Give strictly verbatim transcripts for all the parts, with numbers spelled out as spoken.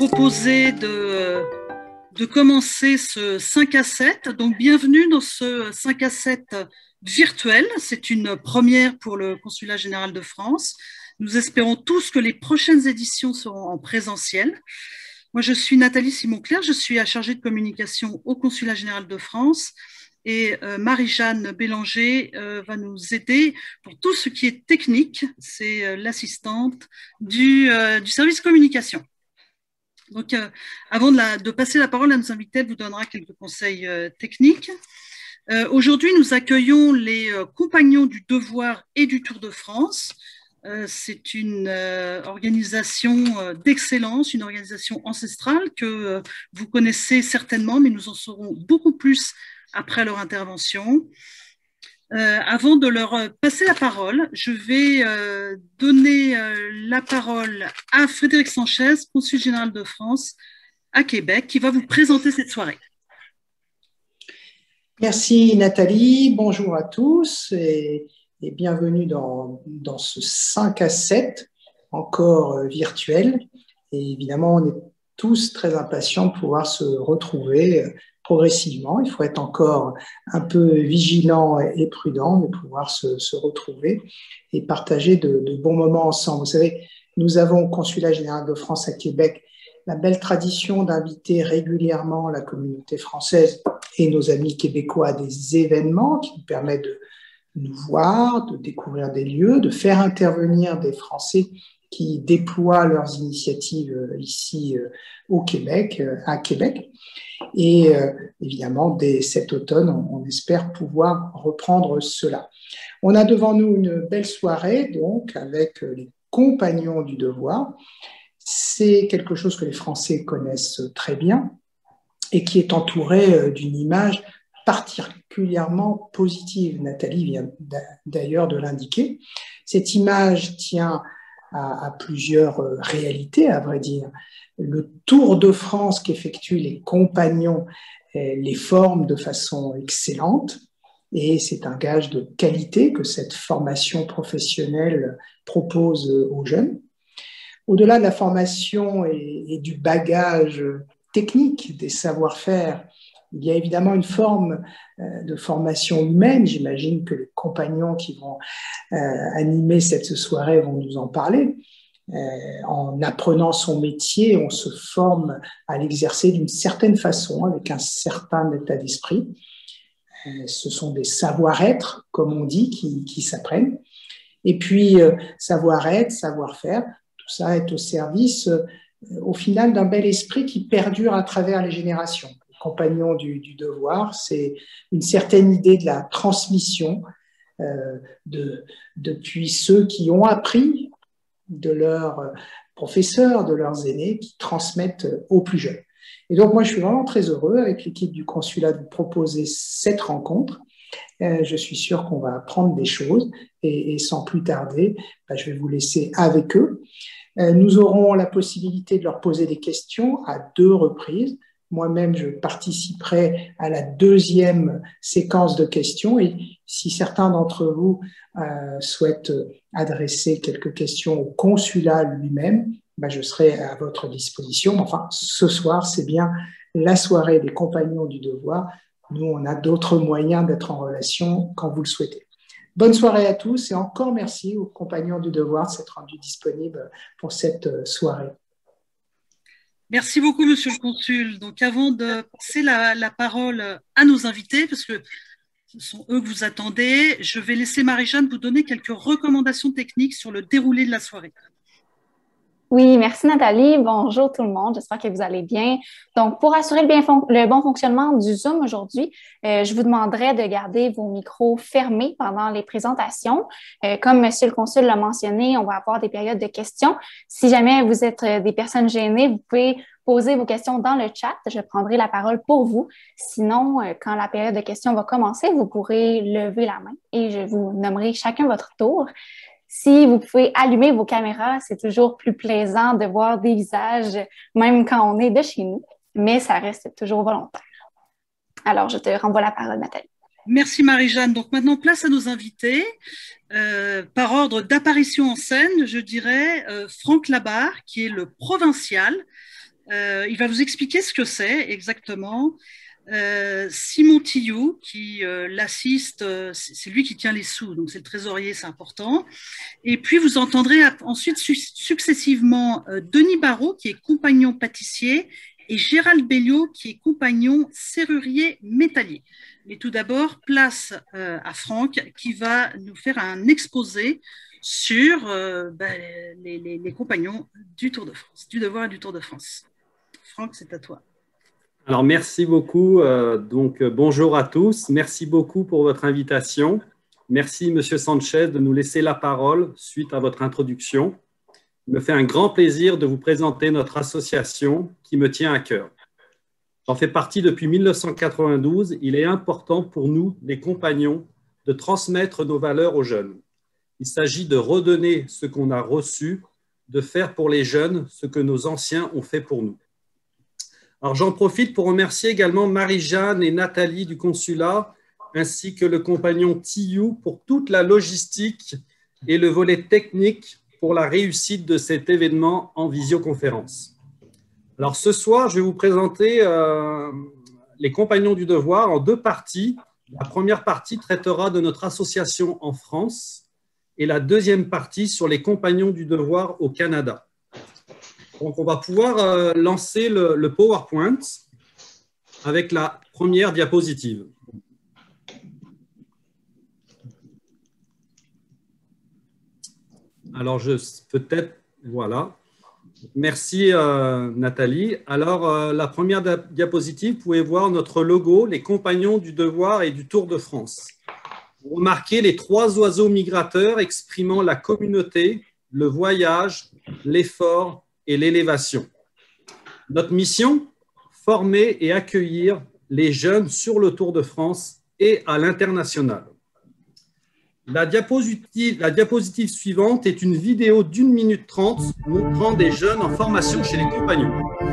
proposer de, de commencer ce cinq à sept. Donc, bienvenue dans ce cinq à sept virtuel. C'est une première pour le Consulat général de France. Nous espérons tous que les prochaines éditions seront en présentiel. Moi, je suis Nathalie Simon-Claire, je suis chargée de communication au Consulat général de France et euh, Marie-Jeanne Bélanger euh, va nous aider pour tout ce qui est technique. C'est euh, l'assistante du, euh, du service communication. Donc, euh, avant de, la, de passer la parole à nos invités, elle vous donnera quelques conseils euh, techniques. Euh, Aujourd'hui, nous accueillons les euh, compagnons du Devoir et du Tour de France. Euh, c'est une euh, organisation euh, d'excellence, une organisation ancestrale que euh, vous connaissez certainement, mais nous en saurons beaucoup plus après leur intervention. Euh, avant de leur passer la parole, je vais euh, donner euh, la parole à Frédéric Sanchez, consul général de France à Québec, qui va vous présenter cette soirée. Merci Nathalie, bonjour à tous et, et bienvenue dans, dans ce cinq à sept, encore euh, virtuel. Et évidemment, on est tous très impatients de pouvoir se retrouver euh, progressivement. Il faut être encore un peu vigilant et prudent de pouvoir se, se retrouver et partager de, de bons moments ensemble. Vous savez, nous avons au Consulat général de France à Québec la belle tradition d'inviter régulièrement la communauté française et nos amis québécois à des événements qui nous permettent de nous voir, de découvrir des lieux, de faire intervenir des Français qui déploient leurs initiatives ici au Québec, à Québec. Et euh, évidemment, dès cet automne, on, on espère pouvoir reprendre cela. On a devant nous une belle soirée, donc, avec les compagnons du devoir. C'est quelque chose que les Français connaissent très bien et qui est entouré d'une image particulièrement positive. Nathalie vient d'ailleurs de l'indiquer. Cette image tient à, à plusieurs réalités, à vrai dire. Le Tour de France qu'effectuent les compagnons les forme de façon excellente et c'est un gage de qualité que cette formation professionnelle propose aux jeunes. Au-delà de la formation et, et du bagage technique, des savoir-faire, il y a évidemment une forme de formation humaine. J'imagine que les compagnons qui vont euh, animer cette soirée vont nous en parler. Euh, en apprenant son métier, on se forme à l'exercer d'une certaine façon, avec un certain état d'esprit. Euh, ce sont des savoir-être, comme on dit, qui, qui s'apprennent. Et puis, euh, savoir-être, savoir-faire, tout ça est au service, euh, au final, d'un bel esprit qui perdure à travers les générations. Les compagnons du, du devoir, c'est une certaine idée de la transmission euh, de, depuis ceux qui ont appris de leurs professeurs, de leurs aînés, qui transmettent aux plus jeunes. Et donc, moi, je suis vraiment très heureux, avec l'équipe du consulat, de vous proposer cette rencontre. Euh, je suis sûr qu'on va apprendre des choses et, et sans plus tarder, bah, je vais vous laisser avec eux. Euh, nous aurons la possibilité de leur poser des questions à deux reprises. Moi-même, je participerai à la deuxième séquence de questions et si certains d'entre vous euh, souhaitent adresser quelques questions au consulat lui-même, ben je serai à votre disposition. Enfin, ce soir, c'est bien la soirée des compagnons du devoir. Nous, on a d'autres moyens d'être en relation quand vous le souhaitez. Bonne soirée à tous et encore merci aux compagnons du devoir de s'être rendus disponibles pour cette soirée. Merci beaucoup, Monsieur le Consul. Donc, avant de passer la, la parole à nos invités, parce que ce sont eux que vous attendez, je vais laisser Marie-Jeanne vous donner quelques recommandations techniques sur le déroulé de la soirée. Oui, merci Nathalie. Bonjour tout le monde. J'espère que vous allez bien. Donc, pour assurer le, bien le bon fonctionnement du Zoom aujourd'hui, euh, je vous demanderai de garder vos micros fermés pendant les présentations. Euh, comme Monsieur le Consul l'a mentionné, on va avoir des périodes de questions. Si jamais vous êtes euh, des personnes gênées, vous pouvez poser vos questions dans le chat. Je prendrai la parole pour vous. Sinon, euh, quand la période de questions va commencer, vous pourrez lever la main et je vous nommerai chacun votre tour. Si vous pouvez allumer vos caméras, c'est toujours plus plaisant de voir des visages, même quand on est de chez nous, mais ça reste toujours volontaire. Alors, je te renvoie la parole, Nathalie. Merci Marie-Jeanne. Donc maintenant, place à nos invités. Euh, par ordre d'apparition en scène, je dirais euh, Franck Labarre, qui est le provincial Euh, il va vous expliquer ce que c'est exactement. Euh, Simon Tillou, qui euh, l'assiste, euh, c'est lui qui tient les sous, donc c'est le trésorier, c'est important. Et puis vous entendrez ensuite su successivement euh, Denis Barrault, qui est compagnon pâtissier, et Gérald Belliot, qui est compagnon serrurier métallier. Mais tout d'abord, place euh, à Franck, qui va nous faire un exposé sur euh, bah, les, les, les compagnons du Tour de France, du devoir et du Tour de France. Franck, c'est à toi. Alors, merci beaucoup. Euh, donc, euh, bonjour à tous. Merci beaucoup pour votre invitation. Merci, Monsieur Sanchez, de nous laisser la parole suite à votre introduction. Il me fait un grand plaisir de vous présenter notre association qui me tient à cœur. J'en fais partie depuis mille neuf cent quatre-vingt-douze. Il est important pour nous, les compagnons, de transmettre nos valeurs aux jeunes. Il s'agit de redonner ce qu'on a reçu, de faire pour les jeunes ce que nos anciens ont fait pour nous. Alors, j'en profite pour remercier également Marie-Jeanne et Nathalie du consulat, ainsi que le compagnon Tillou pour toute la logistique et le volet technique pour la réussite de cet événement en visioconférence. Alors, ce soir, je vais vous présenter euh, les compagnons du devoir en deux parties. La première partie traitera de notre association en France et la deuxième partie sur les compagnons du devoir au Canada. Donc, on va pouvoir euh, lancer le, le PowerPoint avec la première diapositive. Alors, je peut-être, voilà. Merci euh, Nathalie. Alors, euh, la première diapositive, vous pouvez voir notre logo, les compagnons du devoir et du Tour de France. Vous remarquez les trois oiseaux migrateurs exprimant la communauté, le voyage, l'effort et l'élévation. Notre mission, former et accueillir les jeunes sur le Tour de France et à l'international. La diapositive, la diapositive suivante est une vidéo d'une minute trente montrant des jeunes en formation chez les compagnons.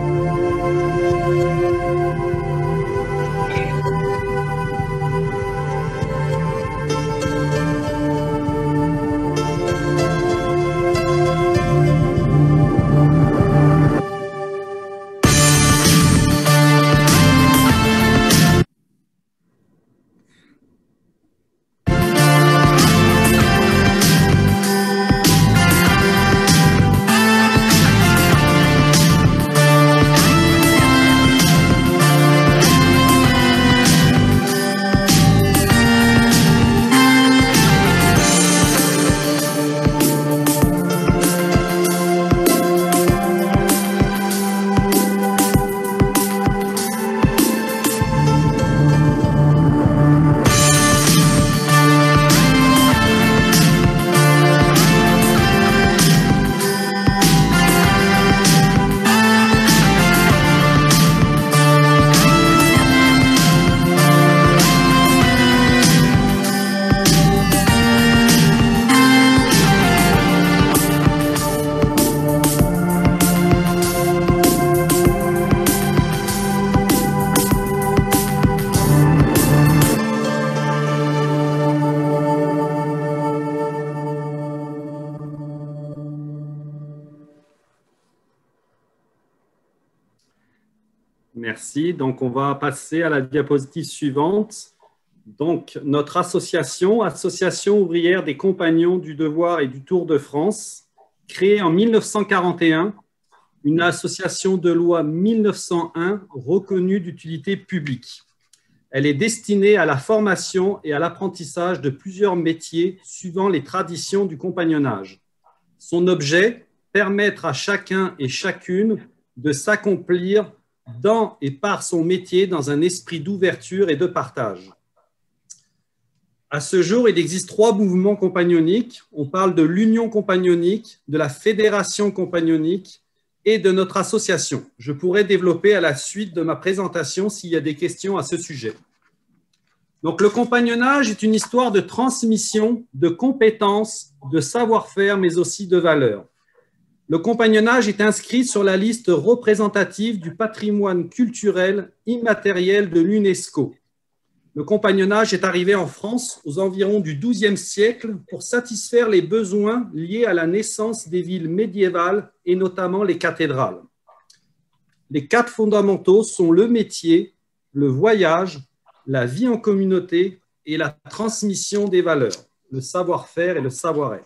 Merci. Donc, on va passer à la diapositive suivante. Donc, notre association, Association ouvrière des compagnons du devoir et du Tour de France, créée en mille neuf cent quarante et un, une association de loi mille neuf cent un reconnue d'utilité publique. Elle est destinée à la formation et à l'apprentissage de plusieurs métiers suivant les traditions du compagnonnage. Son objet, permettre à chacun et chacune de s'accomplir dans et par son métier dans un esprit d'ouverture et de partage. À ce jour, il existe trois mouvements compagnonniques. On parle de l'Union compagnonnique, de la Fédération compagnonnique et de notre association. Je pourrais développer à la suite de ma présentation s'il y a des questions à ce sujet. Donc, le compagnonnage est une histoire de transmission, de compétences, de savoir-faire, mais aussi de valeurs. Le compagnonnage est inscrit sur la liste représentative du patrimoine culturel immatériel de l'UNESCO. Le compagnonnage est arrivé en France aux environs du douzième siècle pour satisfaire les besoins liés à la naissance des villes médiévales et notamment les cathédrales. Les quatre fondamentaux sont le métier, le voyage, la vie en communauté et la transmission des valeurs, le savoir-faire et le savoir-être.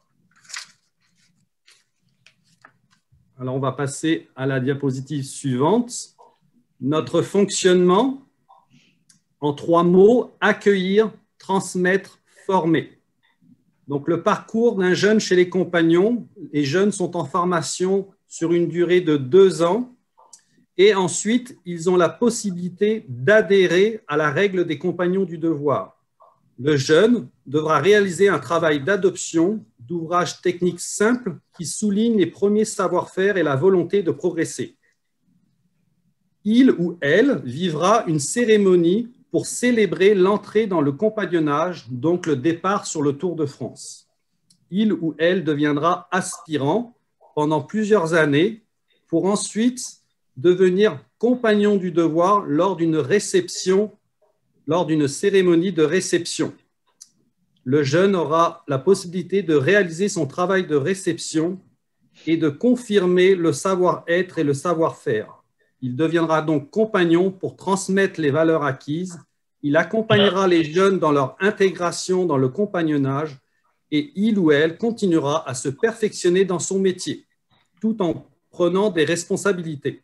Alors, on va passer à la diapositive suivante. Notre fonctionnement, en trois mots, accueillir, transmettre, former. Donc, le parcours d'un jeune chez les compagnons, les jeunes sont en formation sur une durée de deux ans et ensuite, ils ont la possibilité d'adhérer à la règle des compagnons du devoir. Le jeune devra réaliser un travail d'adoption d'ouvrages techniques simples qui soulignent les premiers savoir-faire et la volonté de progresser. Il ou elle vivra une cérémonie pour célébrer l'entrée dans le compagnonnage, donc le départ sur le Tour de France. Il ou elle deviendra aspirant pendant plusieurs années pour ensuite devenir compagnon du devoir lors d'une réception, lors d'une cérémonie de réception. Le jeune aura la possibilité de réaliser son travail de réception et de confirmer le savoir-être et le savoir-faire. Il deviendra donc compagnon pour transmettre les valeurs acquises. Il accompagnera les jeunes dans leur intégration dans le compagnonnage et il ou elle continuera à se perfectionner dans son métier, tout en prenant des responsabilités.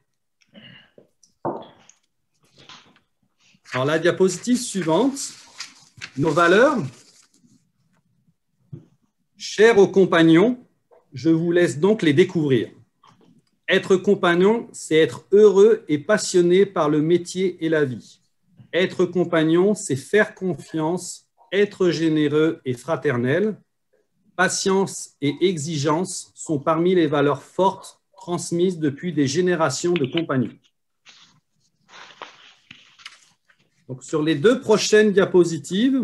Alors, la diapositive suivante, nos valeurs. Chers aux compagnons, je vous laisse donc les découvrir. Être compagnon, c'est être heureux et passionné par le métier et la vie. Être compagnon, c'est faire confiance, être généreux et fraternel. Patience et exigence sont parmi les valeurs fortes transmises depuis des générations de compagnons. Donc, sur les deux prochaines diapositives,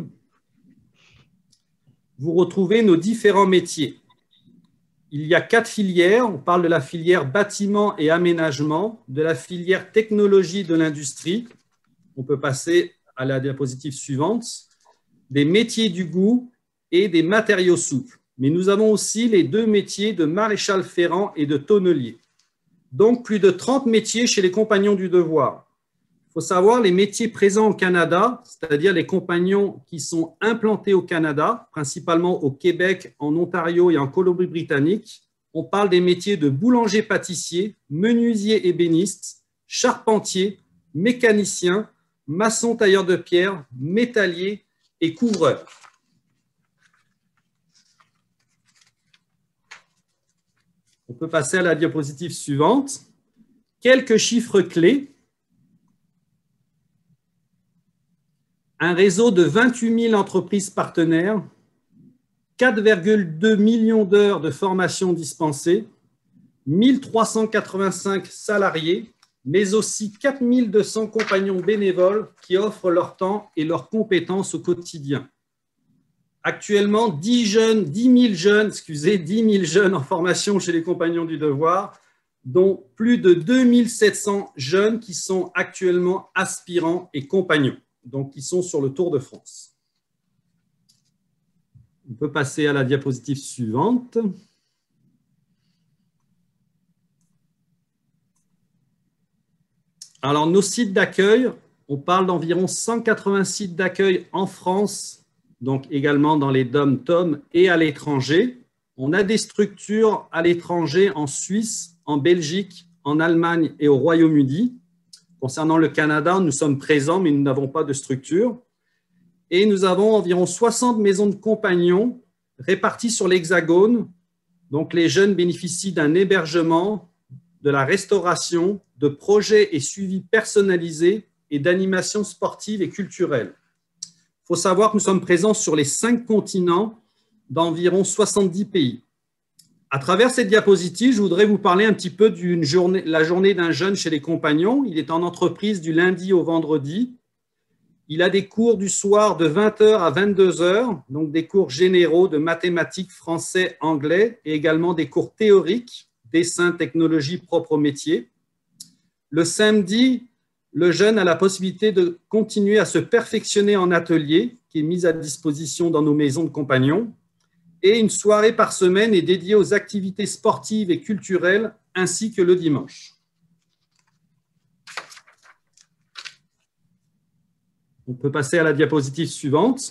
vous retrouvez nos différents métiers. Il y a quatre filières. On parle de la filière bâtiment et aménagement, de la filière technologie de l'industrie. On peut passer à la diapositive suivante. Des métiers du goût et des matériaux souples. Mais nous avons aussi les deux métiers de maréchal ferrant et de tonnelier. Donc, plus de trente métiers chez les compagnons du devoir. Il faut savoir les métiers présents au Canada, c'est-à-dire les compagnons qui sont implantés au Canada, principalement au Québec, en Ontario et en Colombie-Britannique. On parle des métiers de boulanger-pâtissier, menuisier ébéniste, charpentier, mécanicien, maçon tailleur de pierre, métallier et couvreur. On peut passer à la diapositive suivante. Quelques chiffres clés. Un réseau de vingt-huit mille entreprises partenaires, quatre virgule deux millions d'heures de formation dispensées, mille trois cent quatre-vingt-cinq salariés, mais aussi quatre mille deux cents compagnons bénévoles qui offrent leur temps et leurs compétences au quotidien. Actuellement, dix jeunes, dix mille jeunes, excusez, dix mille jeunes en formation chez les compagnons du devoir, dont plus de deux mille sept cents jeunes qui sont actuellement aspirants et compagnons, donc qui sont sur le Tour de France. On peut passer à la diapositive suivante. Alors, nos sites d'accueil, on parle d'environ cent quatre-vingts sites d'accueil en France, donc également dans les dom-tom et à l'étranger. On a des structures à l'étranger en Suisse, en Belgique, en Allemagne et au Royaume-Uni. Concernant le Canada, nous sommes présents, mais nous n'avons pas de structure. Et nous avons environ soixante maisons de compagnons réparties sur l'Hexagone. Donc, les jeunes bénéficient d'un hébergement, de la restauration, de projets et suivis personnalisés et d'animations sportives et culturelles. Il faut savoir que nous sommes présents sur les cinq continents d'environ soixante-dix pays. À travers cette diapositive, je voudrais vous parler un petit peu de journée, la journée d'un jeune chez les compagnons. Il est en entreprise du lundi au vendredi. Il a des cours du soir de vingt heures à vingt-deux heures, donc des cours généraux de mathématiques, français, anglais, et également des cours théoriques, dessin, technologie, propre au métier. Le samedi, le jeune a la possibilité de continuer à se perfectionner en atelier, qui est mis à disposition dans nos maisons de compagnons. Et une soirée par semaine est dédiée aux activités sportives et culturelles, ainsi que le dimanche. On peut passer à la diapositive suivante.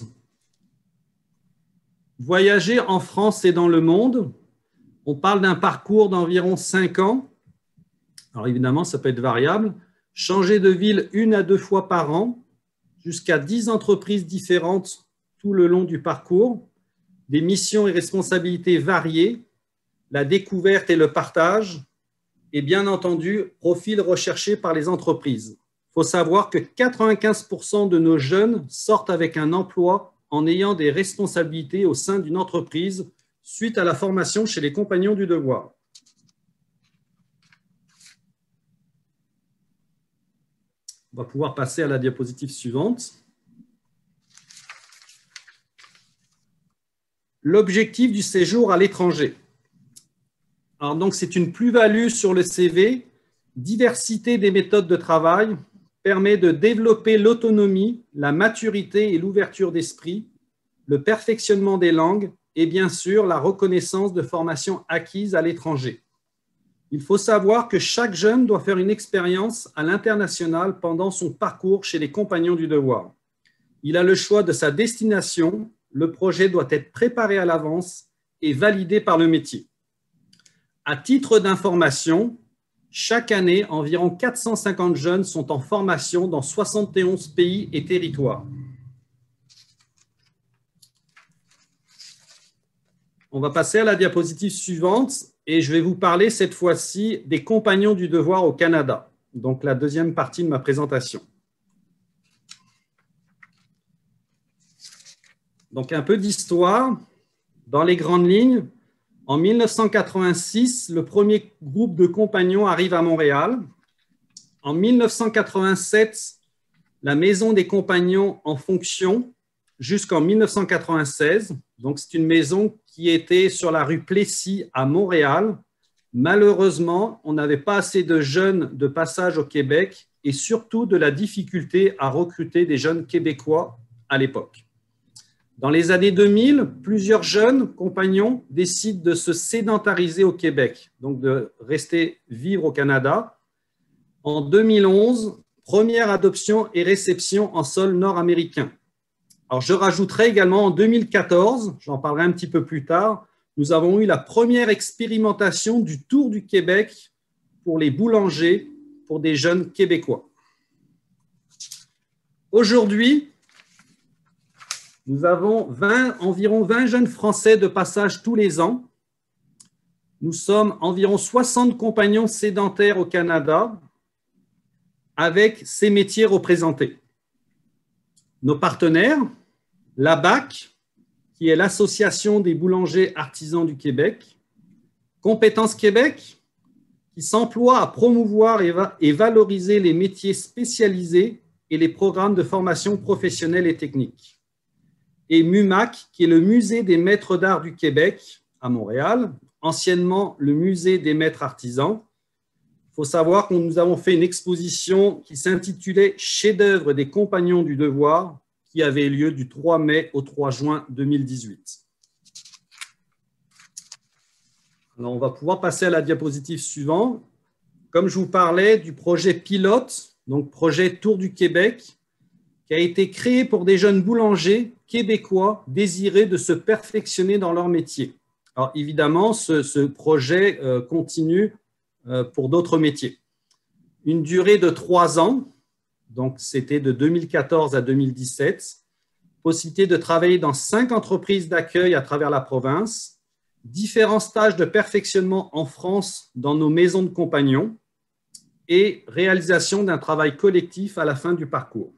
Voyager en France et dans le monde. On parle d'un parcours d'environ cinq ans. Alors évidemment, ça peut être variable. Changer de ville une à deux fois par an, jusqu'à dix entreprises différentes tout le long du parcours, des missions et responsabilités variées, la découverte et le partage, et bien entendu, profil recherché par les entreprises. Il faut savoir que quatre-vingt-quinze pour cent de nos jeunes sortent avec un emploi en ayant des responsabilités au sein d'une entreprise suite à la formation chez les compagnons du devoir. On va pouvoir passer à la diapositive suivante. L'objectif du séjour à l'étranger. Alors donc, c'est une plus-value sur le C V. Diversité des méthodes de travail permet de développer l'autonomie, la maturité et l'ouverture d'esprit, le perfectionnement des langues et bien sûr la reconnaissance de formations acquises à l'étranger. Il faut savoir que chaque jeune doit faire une expérience à l'international pendant son parcours chez les compagnons du devoir. Il a le choix de sa destination, le projet doit être préparé à l'avance et validé par le métier. À titre d'information, chaque année, environ quatre cent cinquante jeunes sont en formation dans soixante et onze pays et territoires. On va passer à la diapositive suivante et je vais vous parler cette fois-ci des compagnons du devoir au Canada, donc la deuxième partie de ma présentation. Donc un peu d'histoire. Dans les grandes lignes, en mille neuf cent quatre-vingt-six, le premier groupe de compagnons arrive à Montréal. En mille neuf cent quatre-vingt-sept, la maison des compagnons en fonction jusqu'en mille neuf cent quatre-vingt-seize. Donc, c'est une maison qui était sur la rue Plessis à Montréal. Malheureusement, on n'avait pas assez de jeunes de passage au Québec et surtout de la difficulté à recruter des jeunes Québécois à l'époque. Dans les années deux mille, plusieurs jeunes compagnons décident de se sédentariser au Québec, donc de rester vivre au Canada. En deux mille onze, première adoption et réception en sol nord-américain. Alors, je rajouterai également en deux mille quatorze, j'en parlerai un petit peu plus tard, nous avons eu la première expérimentation du Tour du Québec pour les boulangers, pour des jeunes Québécois. Aujourd'hui, nous avons vingt, environ vingt jeunes Français de passage tous les ans. Nous sommes environ soixante compagnons sédentaires au Canada avec ces métiers représentés. Nos partenaires, l'A B A C, qui est l'Association des boulangers artisans du Québec, Compétences Québec, qui s'emploie à promouvoir et, va et valoriser les métiers spécialisés et les programmes de formation professionnelle et technique. Et M U M A C, qui est le Musée des maîtres d'art du Québec à Montréal, anciennement le Musée des maîtres artisans. Il faut savoir que nous avons fait une exposition qui s'intitulait « Chef-d'œuvre des compagnons du devoir » qui avait lieu du trois mai au trois juin deux mille dix-huit. Alors, on va pouvoir passer à la diapositive suivante. Comme je vous parlais du projet pilote, donc projet Tour du Québec, qui a été créé pour des jeunes boulangers québécois désirés de se perfectionner dans leur métier. Alors, évidemment, ce, ce projet euh, continue euh, pour d'autres métiers. Une durée de trois ans, donc c'était de deux mille quatorze à deux mille dix-sept, possibilité de travailler dans cinq entreprises d'accueil à travers la province, différents stages de perfectionnement en France dans nos maisons de compagnons et réalisation d'un travail collectif à la fin du parcours.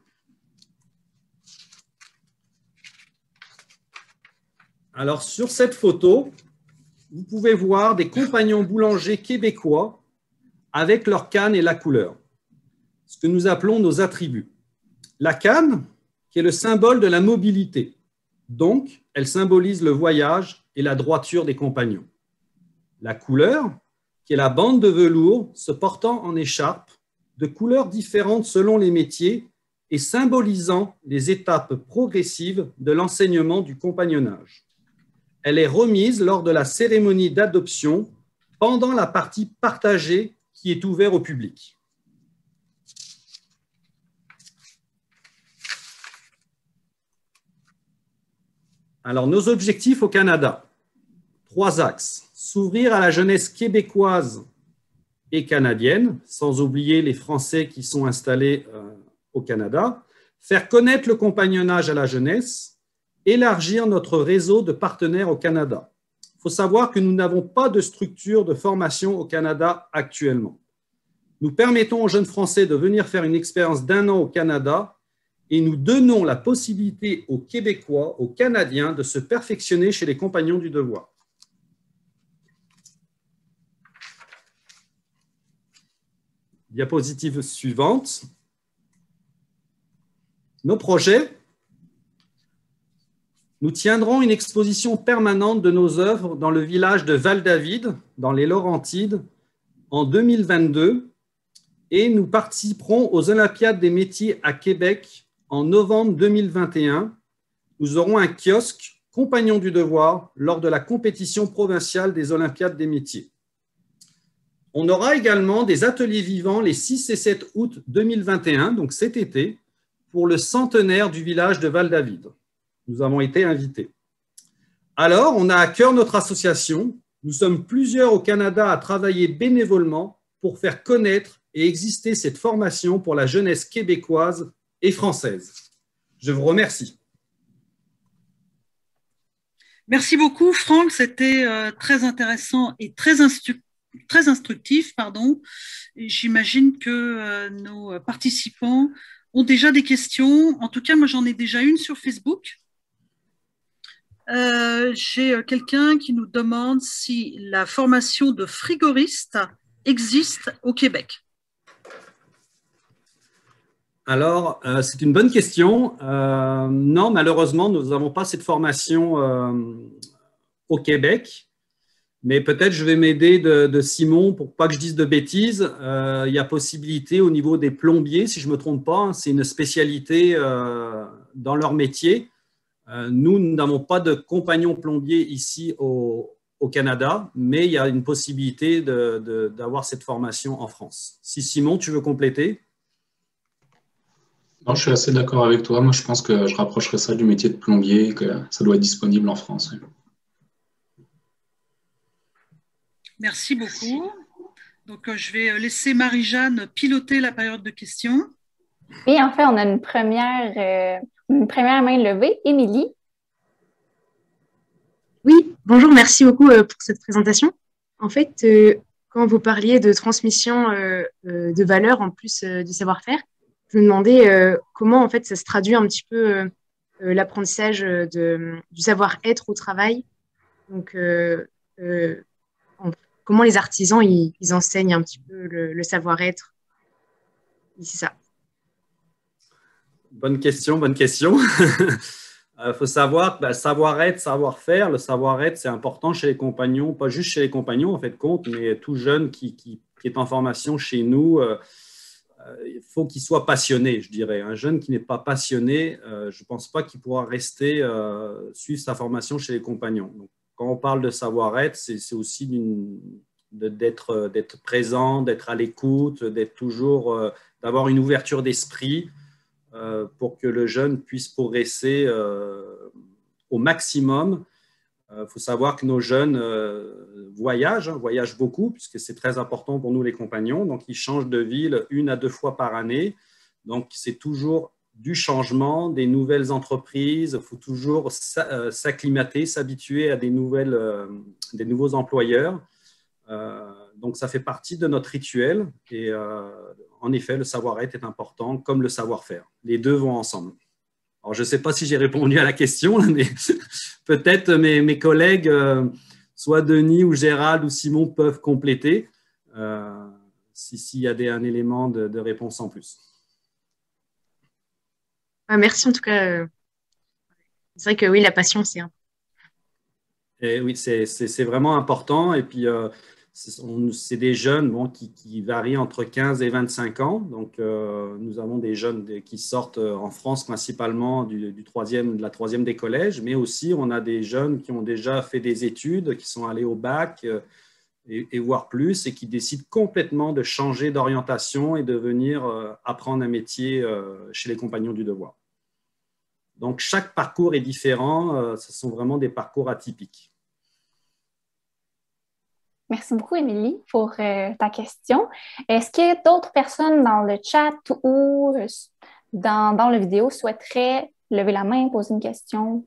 Alors, sur cette photo, vous pouvez voir des compagnons boulangers québécois avec leur canne et la couleur, ce que nous appelons nos attributs. La canne, qui est le symbole de la mobilité, donc elle symbolise le voyage et la droiture des compagnons. La couleur, qui est la bande de velours se portant en écharpe, de couleurs différentes selon les métiers et symbolisant les étapes progressives de l'enseignement du compagnonnage. Elle est remise lors de la cérémonie d'adoption pendant la partie partagée qui est ouverte au public. Alors, nos objectifs au Canada, trois axes. S'ouvrir à la jeunesse québécoise et canadienne, sans oublier les Français qui sont installés euh, au Canada. Faire connaître le compagnonnage à la jeunesse, élargir notre réseau de partenaires au Canada. Il faut savoir que nous n'avons pas de structure de formation au Canada actuellement. Nous permettons aux jeunes Français de venir faire une expérience d'un an au Canada et nous donnons la possibilité aux Québécois, aux Canadiens de se perfectionner chez les compagnons du devoir. Diapositive suivante. Nos projets. Nous tiendrons une exposition permanente de nos œuvres dans le village de Val-David, dans les Laurentides, en deux mille vingt-deux, et nous participerons aux Olympiades des métiers à Québec en novembre deux mille vingt et un. Nous aurons un kiosque Compagnons du devoir lors de la compétition provinciale des Olympiades des métiers. On aura également des ateliers vivants les six et sept août deux mille vingt et un, donc cet été, pour le centenaire du village de Val-David. Nous avons été invités. Alors, on a à cœur notre association. Nous sommes plusieurs au Canada à travailler bénévolement pour faire connaître et exister cette formation pour la jeunesse québécoise et française. Je vous remercie. Merci beaucoup, Franck. C'était euh, très intéressant et très, instru très instructif. Pardon. J'imagine que euh, nos participants ont déjà des questions. En tout cas, moi, j'en ai déjà une sur Facebook. Euh, j'ai quelqu'un qui nous demande si la formation de frigoriste existe au Québec. Alors, euh, c'est une bonne question. Euh, non, malheureusement, nous n'avons pas cette formation euh, au Québec. Mais peut-être je vais m'aider de, de Simon pour pas que je dise de bêtises. Euh, il y a possibilité au niveau des plombiers, si je ne me trompe pas, c'est une spécialité euh, dans leur métier. Euh, nous, nous n'avons pas de compagnons plombiers ici au, au Canada, mais il y a une possibilité de, de, d'avoir cette formation en France. Si Simon, tu veux compléter? Non, je suis assez d'accord avec toi. Moi, je pense que je rapprocherais ça du métier de plombier et que ça doit être disponible en France. Merci beaucoup. Donc, je vais laisser Marie-Jeanne piloter la période de questions. Et en fait, on a une première, euh, une première main levée. Émilie. Oui, bonjour, merci beaucoup euh, pour cette présentation. En fait, euh, quand vous parliez de transmission euh, euh, de valeurs en plus euh, du savoir-faire, je me demandais euh, comment en fait ça se traduit un petit peu euh, euh, l'apprentissage de, du savoir-être au travail. Donc, euh, euh, en, comment les artisans ils, ils enseignent un petit peu le, le savoir-être. C'est ça. Bonne question, bonne question. Il faut savoir que ben, savoir-être, savoir-faire, le savoir-être, c'est important chez les compagnons, pas juste chez les compagnons en fait compte, mais tout jeune qui, qui, qui est en formation chez nous, euh, il faut qu'il soit passionné, je dirais. Un jeune qui n'est pas passionné, euh, je ne pense pas qu'il pourra rester, euh, suivre sa formation chez les compagnons. Donc, quand on parle de savoir-être, c'est aussi d'être d'être présent, d'être à l'écoute, d'être toujours, euh, d'avoir une ouverture d'esprit euh, pour que le jeune puisse progresser euh, au maximum. Il euh, faut savoir que nos jeunes euh, voyagent, hein, voyagent beaucoup, puisque c'est très important pour nous les compagnons. Donc, ils changent de ville une à deux fois par année. Donc, c'est toujours du changement, des nouvelles entreprises. Il faut toujours s'acclimater, s'habituer à des, nouvelles, euh, des nouveaux employeurs. Euh, donc, ça fait partie de notre rituel. Et euh, en effet, le savoir-être est important, comme le savoir-faire. Les deux vont ensemble. Alors, je ne sais pas si j'ai répondu à la question, mais peut-être mes, mes collègues, euh, soit Denis ou Gérald ou Simon, peuvent compléter euh, s'il si y a des, un élément de, de réponse en plus. Ah, merci en tout cas. C'est vrai que oui, la passion, c'est un. Et oui, c'est vraiment important. Et puis, euh, c'est des jeunes bon, qui, qui varient entre quinze et vingt-cinq ans. Donc, euh, nous avons des jeunes qui sortent en France principalement du, du troisième, de la troisième des collèges, mais aussi on a des jeunes qui ont déjà fait des études, qui sont allés au bac euh, et, et voire plus, et qui décident complètement de changer d'orientation et de venir euh, apprendre un métier euh, chez les compagnons du devoir. Donc, chaque parcours est différent. Euh, ce sont vraiment des parcours atypiques. Merci beaucoup, Émilie, pour euh, ta question. Est-ce que d'autres personnes dans le chat ou euh, dans, dans la vidéo souhaiteraient lever la main, poser une question?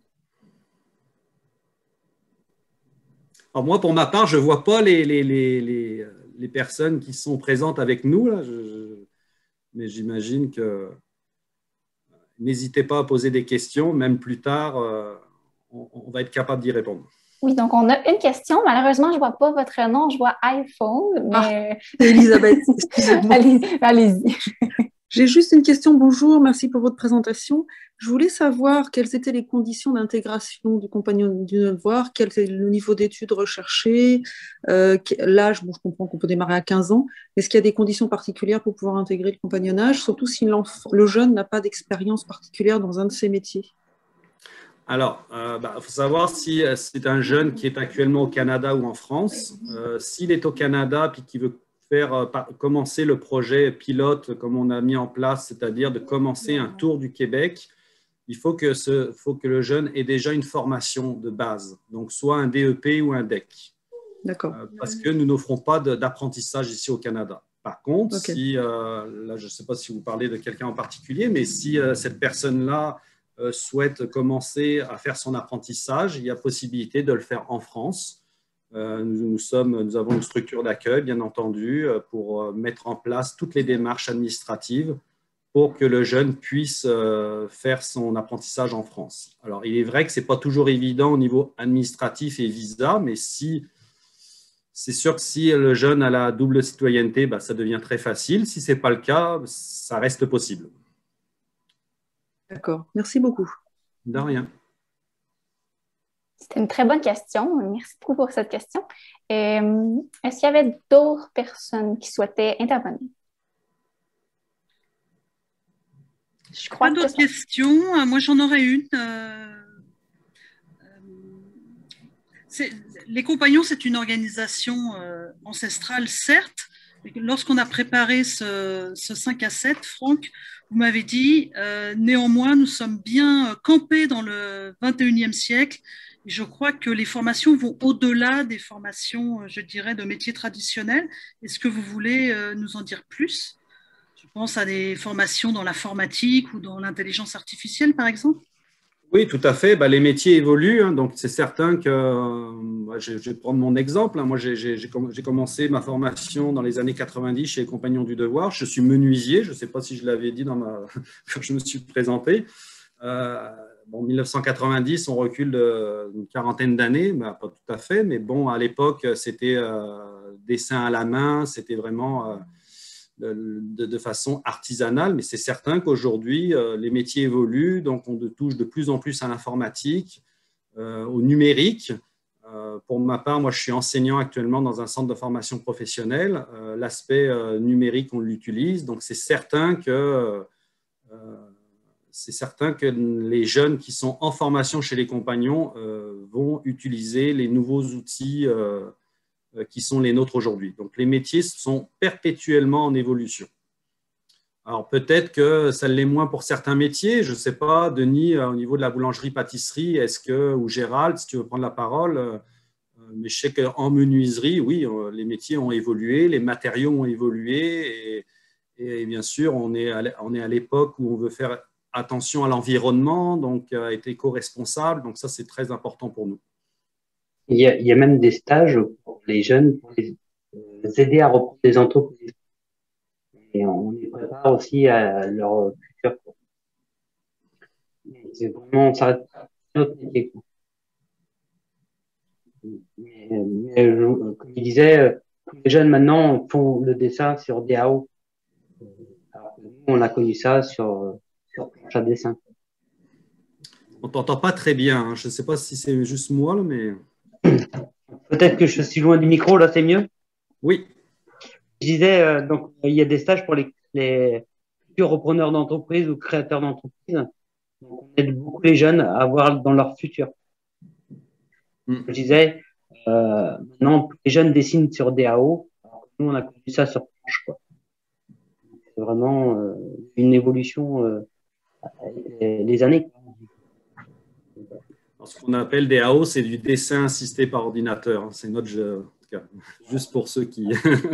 Alors moi, pour ma part, je ne vois pas les, les, les, les, les personnes qui sont présentes avec nous, là. Je, je, mais j'imagine que n'hésitez pas à poser des questions, même plus tard, euh, on, on va être capable d'y répondre. Oui, donc on a une question. Malheureusement, je ne vois pas votre nom, je vois iPhone, mais… Ah, Elisabeth, excusez-moi. Allez-y. Allez-y. J'ai juste une question. Bonjour, merci pour votre présentation. Je voulais savoir quelles étaient les conditions d'intégration du compagnon du devoir, quel est le niveau d'études recherché, euh, l'âge. Bon, je comprends qu'on peut démarrer à quinze ans. Est-ce qu'il y a des conditions particulières pour pouvoir intégrer le compagnonnage, surtout si le jeune n'a pas d'expérience particulière dans un de ces métiers? Alors, il euh, bah, faut savoir si c'est un jeune qui est actuellement au Canada ou en France. Euh, S'il est au Canada puis qu'il veut faire euh, commencer le projet pilote comme on a mis en place, c'est-à-dire de commencer un tour du Québec, il faut que, ce, faut que le jeune ait déjà une formation de base, donc soit un D E P ou un D E C. D'accord. Euh, parce que nous n'offrons pas d'apprentissage ici au Canada. Par contre, okay. si, euh, là, je ne sais pas si vous parlez de quelqu'un en particulier, mais si euh, cette personne-là euh, souhaite commencer à faire son apprentissage, il y a possibilité de le faire en France. Euh, nous, nous, sommes, nous avons une structure d'accueil, bien entendu, pour mettre en place toutes les démarches administratives pour que le jeune puisse euh, faire son apprentissage en France. Alors, il est vrai que ce n'est pas toujours évident au niveau administratif et visa, mais si, c'est sûr que si le jeune a la double citoyenneté, bah, ça devient très facile. Si ce n'est pas le cas, ça reste possible. D'accord, merci beaucoup. De rien. C'était une très bonne question. Merci beaucoup pour cette question. Euh, Est-ce qu'il y avait d'autres personnes qui souhaitaient intervenir? Je crois Pas d'autres questions. Moi, j'en aurais une. Euh, euh, les Compagnons, c'est une organisation euh, ancestrale, certes. Lorsqu'on a préparé ce, ce cinq à sept, Franck, vous m'avez dit, euh, néanmoins, nous sommes bien campés dans le vingt et unième siècle. Et je crois que les formations vont au-delà des formations, je dirais, de métiers traditionnels. Est-ce que vous voulez euh, nous en dire plus? Je pense à des formations dans l'informatique ou dans l'intelligence artificielle, par exemple. Oui, tout à fait. Bah, les métiers évoluent, hein, donc c'est certain que, euh, je, je vais prendre mon exemple. Hein. Moi, j'ai commencé ma formation dans les années quatre-vingt-dix chez les Compagnons du Devoir. Je suis menuisier, je ne sais pas si je l'avais dit dans ma... quand je me suis présenté. Euh, bon, mille neuf cent quatre-vingt-dix, on recule d'une quarantaine d'années, bah, pas tout à fait, mais bon, à l'époque, c'était euh, dessin à la main, c'était vraiment... Euh, De, de façon artisanale, mais c'est certain qu'aujourd'hui, euh, les métiers évoluent, donc on touche de plus en plus à l'informatique, euh, au numérique. Euh, pour ma part, moi, je suis enseignant actuellement dans un centre de formation professionnelle. Euh, L'aspect euh, numérique, on l'utilise, donc c'est certain que euh, c'est certain que les jeunes qui sont en formation chez les Compagnons euh, vont utiliser les nouveaux outils euh, qui sont les nôtres aujourd'hui. Donc, les métiers sont perpétuellement en évolution. Alors, peut-être que ça l'est moins pour certains métiers. Je ne sais pas, Denis, au niveau de la boulangerie-pâtisserie, est-ce que, ou Gérald, si tu veux prendre la parole, mais je sais qu'en menuiserie, oui, les métiers ont évolué, les matériaux ont évolué, et, et bien sûr, on est à l'époque où on veut faire attention à l'environnement, donc à être éco-responsable. Donc, ça, c'est très important pour nous. Il y, a, il y a même des stages pour les jeunes, pour les, les aider à reprendre des entreprises. Et on les prépare aussi à leur futur. C'est vraiment, ça reste notre métier. Mais, mais je, comme il disait, les jeunes maintenant font le dessin sur D A O. Alors que nous, on a connu ça sur, sur planche à dessin. On t'entend pas très bien. Hein. Je ne sais pas si c'est juste moi, là, mais... Peut-être que je suis loin du micro, là c'est mieux. Oui. Je disais, euh, donc il y a des stages pour les, les futurs repreneurs d'entreprise ou créateurs d'entreprise. On aide beaucoup les jeunes à voir dans leur futur. Mm. Je disais, euh, maintenant les jeunes dessinent sur D A O, alors que nous on a connu ça sur planche. C'est vraiment euh, une évolution euh, les, les années. Alors, ce qu'on appelle D A O, c'est du dessin assisté par ordinateur. C'est notre jeu, en tout cas, juste pour ceux qui…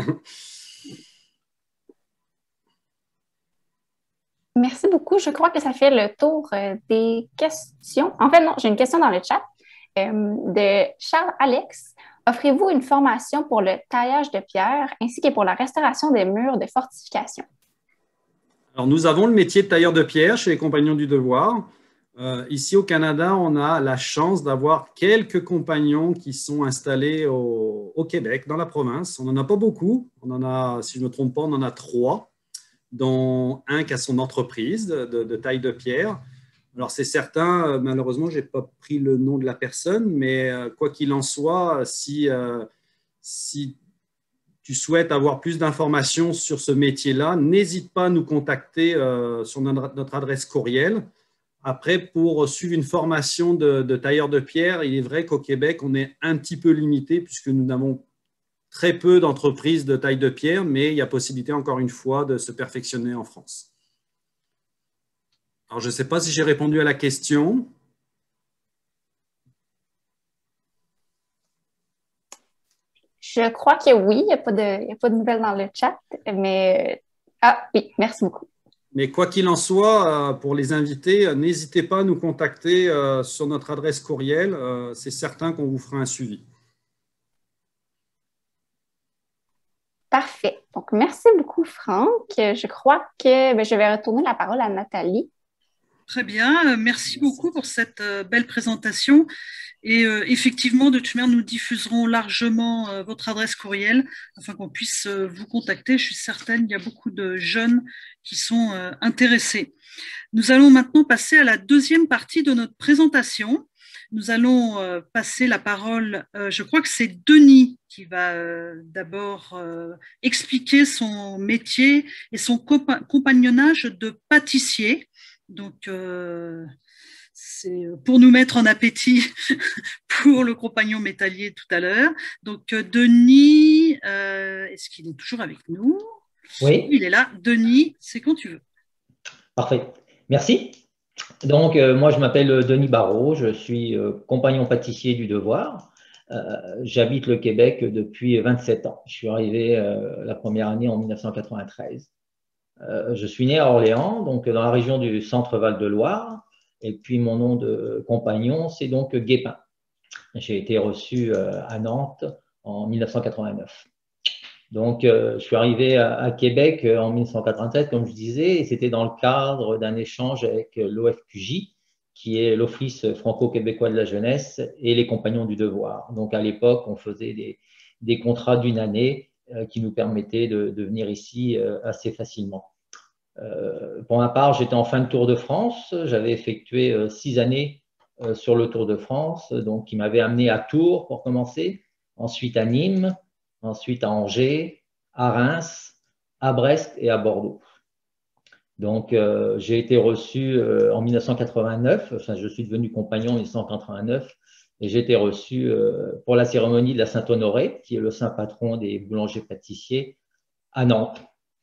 Merci beaucoup. Je crois que ça fait le tour euh, des questions. En fait, non, j'ai une question dans le chat euh, de Charles Alex. Offrez-vous une formation pour le taillage de pierre ainsi que pour la restauration des murs de fortification? Alors, nous avons le métier de tailleur de pierre chez les Compagnons du Devoir. Euh, ici au Canada, on a la chance d'avoir quelques compagnons qui sont installés au, au Québec, dans la province. On n'en a pas beaucoup. On en a, si je ne me trompe pas, on en a trois, dont un qui a son entreprise de, de, de taille de pierre. Alors, c'est certain, malheureusement, je n'ai pas pris le nom de la personne, mais quoi qu'il en soit, si, euh, si tu souhaites avoir plus d'informations sur ce métier-là, n'hésite pas à nous contacter euh, sur notre, notre adresse courriel. Après, pour suivre une formation de, de tailleur de pierre, il est vrai qu'au Québec, on est un petit peu limité puisque nous n'avons très peu d'entreprises de taille de pierre, mais il y a possibilité, encore une fois, de se perfectionner en France. Alors, je ne sais pas si j'ai répondu à la question. Je crois que oui, il n'y a pas de, il y a pas de nouvelles dans le chat, mais… Ah oui, merci beaucoup. Mais quoi qu'il en soit, pour les invités, n'hésitez pas à nous contacter sur notre adresse courriel. C'est certain qu'on vous fera un suivi. Parfait. Donc, merci beaucoup, Franck. Je crois que ben, je vais retourner la parole à Nathalie. Très bien. Merci beaucoup pour cette belle présentation. Et euh, effectivement, de toute manière, nous diffuserons largement euh, votre adresse courriel afin qu'on puisse euh, vous contacter. Je suis certaine qu'il y a beaucoup de jeunes qui sont euh, intéressés. Nous allons maintenant passer à la deuxième partie de notre présentation. Nous allons euh, passer la parole, euh, je crois que c'est Denis qui va euh, d'abord euh, expliquer son métier et son compa- compagnonnage de pâtissier. Donc, euh, c'est pour nous mettre en appétit pour le compagnon métallier tout à l'heure. Donc, Denis, euh, est-ce qu'il est toujours avec nous? Oui. Il est là. Denis, c'est quand tu veux. Parfait. Merci. Donc, euh, moi, je m'appelle Denis Barrault. Je suis euh, compagnon pâtissier du Devoir. Euh, J'habite le Québec depuis vingt-sept ans. Je suis arrivé euh, la première année en mille neuf cent quatre-vingt-treize. Euh, je suis né à Orléans, donc dans la région du Centre-Val de Loire. Et puis, mon nom de compagnon, c'est donc Guépin. J'ai été reçu euh, à Nantes en mille neuf cent quatre-vingt-neuf. Donc, euh, je suis arrivé à, à Québec en mille neuf cent quatre-vingt-sept, comme je disais, et c'était dans le cadre d'un échange avec l'O F Q J, qui est l'Office franco-québécois de la jeunesse, et les Compagnons du Devoir. Donc, à l'époque, on faisait des, des contrats d'une année euh, qui nous permettaient de, de venir ici euh, assez facilement. Euh, pour ma part, j'étais en fin de Tour de France. J'avais effectué euh, six années euh, sur le Tour de France, donc qui m'avait amené à Tours pour commencer, ensuite à Nîmes, ensuite à Angers, à Reims, à Brest et à Bordeaux. Donc, euh, j'ai été reçu euh, en mille neuf cent quatre-vingt-neuf, enfin, je suis devenu compagnon en mille neuf cent quatre-vingt-neuf, et j'ai été reçu euh, pour la cérémonie de la Saint-Honoré, qui est le saint patron des boulangers-pâtissiers, à Nantes.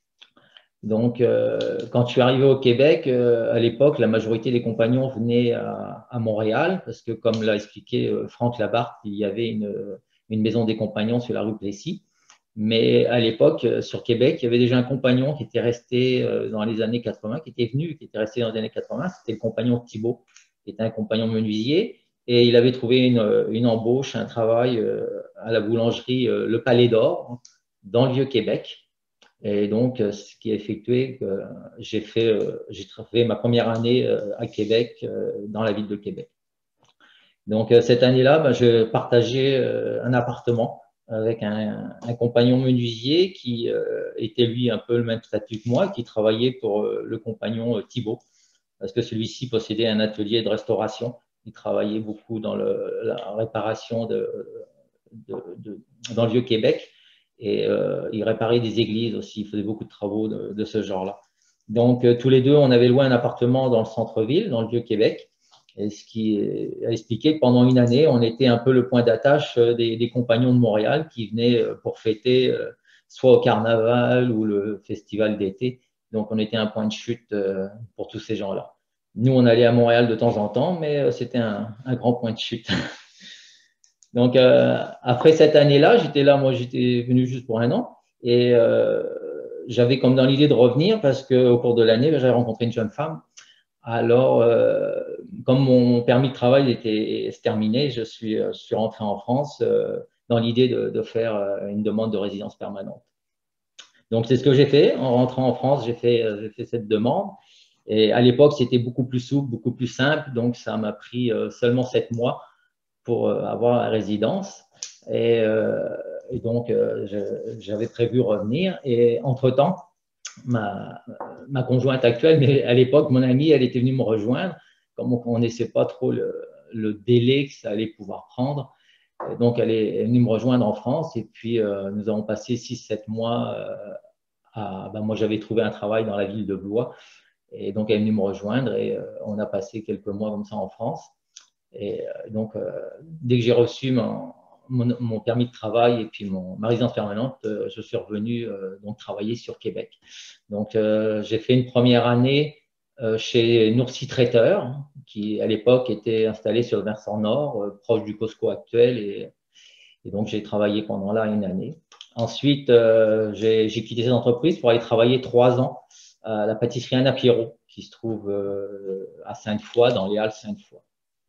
Donc, euh, quand je suis arrivé au Québec, euh, à l'époque, la majorité des compagnons venaient à, à Montréal, parce que, comme l'a expliqué euh, Franck Labarthe, il y avait une, une maison des compagnons sur la rue Plessis. Mais à l'époque, sur Québec, il y avait déjà un compagnon qui était resté euh, dans les années quatre-vingt, qui était venu, qui était resté dans les années quatre-vingt, c'était le compagnon Thibault, qui était un compagnon menuisier, et il avait trouvé une, une embauche, un travail euh, à la boulangerie euh, Le Palais d'Or, dans le Vieux-Québec. Et donc, ce qui a effectué que j'ai fait, j'ai fait ma première année à Québec, dans la ville de Québec. Donc, cette année-là, ben, je partageais un appartement avec un, un compagnon menuisier qui euh, était, lui, un peu le même statut que moi, qui travaillait pour euh, le compagnon euh, Thibault, parce que celui-ci possédait un atelier de restauration. Il travaillait beaucoup dans le, la réparation de, de, de, dans le Vieux-Québec. Et euh, il réparait des églises aussi, il faisait beaucoup de travaux de, de ce genre-là. Donc, euh, tous les deux, on avait loué un appartement dans le centre-ville, dans le Vieux-Québec, et ce qui a expliqué que pendant une année, on était un peu le point d'attache des, des compagnons de Montréal qui venaient pour fêter euh, soit au carnaval ou le festival d'été. Donc, on était un point de chute euh, pour tous ces gens-là. Nous, on allait à Montréal de temps en temps, mais c'était un, un grand point de chute. Donc, euh, après cette année-là, j'étais là, moi, j'étais venu juste pour un an. Et euh, j'avais comme dans l'idée de revenir parce qu'au cours de l'année, j'avais rencontré une jeune femme. Alors, euh, comme mon permis de travail était se terminé, je suis, je suis rentré en France euh, dans l'idée de, de faire une demande de résidence permanente. Donc, c'est ce que j'ai fait. En rentrant en France, j'ai fait, j'ai fait cette demande. Et à l'époque, c'était beaucoup plus souple, beaucoup plus simple. Donc, ça m'a pris seulement sept mois pour avoir la résidence. Et, euh, et donc, euh, j'avais prévu revenir. Et entre-temps, ma, ma conjointe actuelle, mais à l'époque, mon amie, elle était venue me rejoindre. Comme on ne connaissait pas trop le, le délai que ça allait pouvoir prendre. Et donc, elle est venue me rejoindre en France. Et puis, euh, nous avons passé six sept mois euh, à… Ben, moi, j'avais trouvé un travail dans la ville de Blois. Et donc, elle est venue me rejoindre et euh, on a passé quelques mois comme ça en France. Et euh, donc, euh, dès que j'ai reçu mon, mon, mon permis de travail et puis mon, ma résidence permanente, euh, je suis revenu euh, donc travailler sur Québec. Donc, euh, j'ai fait une première année euh, chez Nourcy Traiteur, qui à l'époque était installé sur le versant nord, euh, proche du Costco actuel. Et, et donc, j'ai travaillé pendant là une année. Ensuite, euh, j'ai quitté cette entreprise pour aller travailler trois ans à la pâtisserie Anna Pierrot, qui se trouve euh, à Sainte-Foy, dans les Halles Sainte-Foy.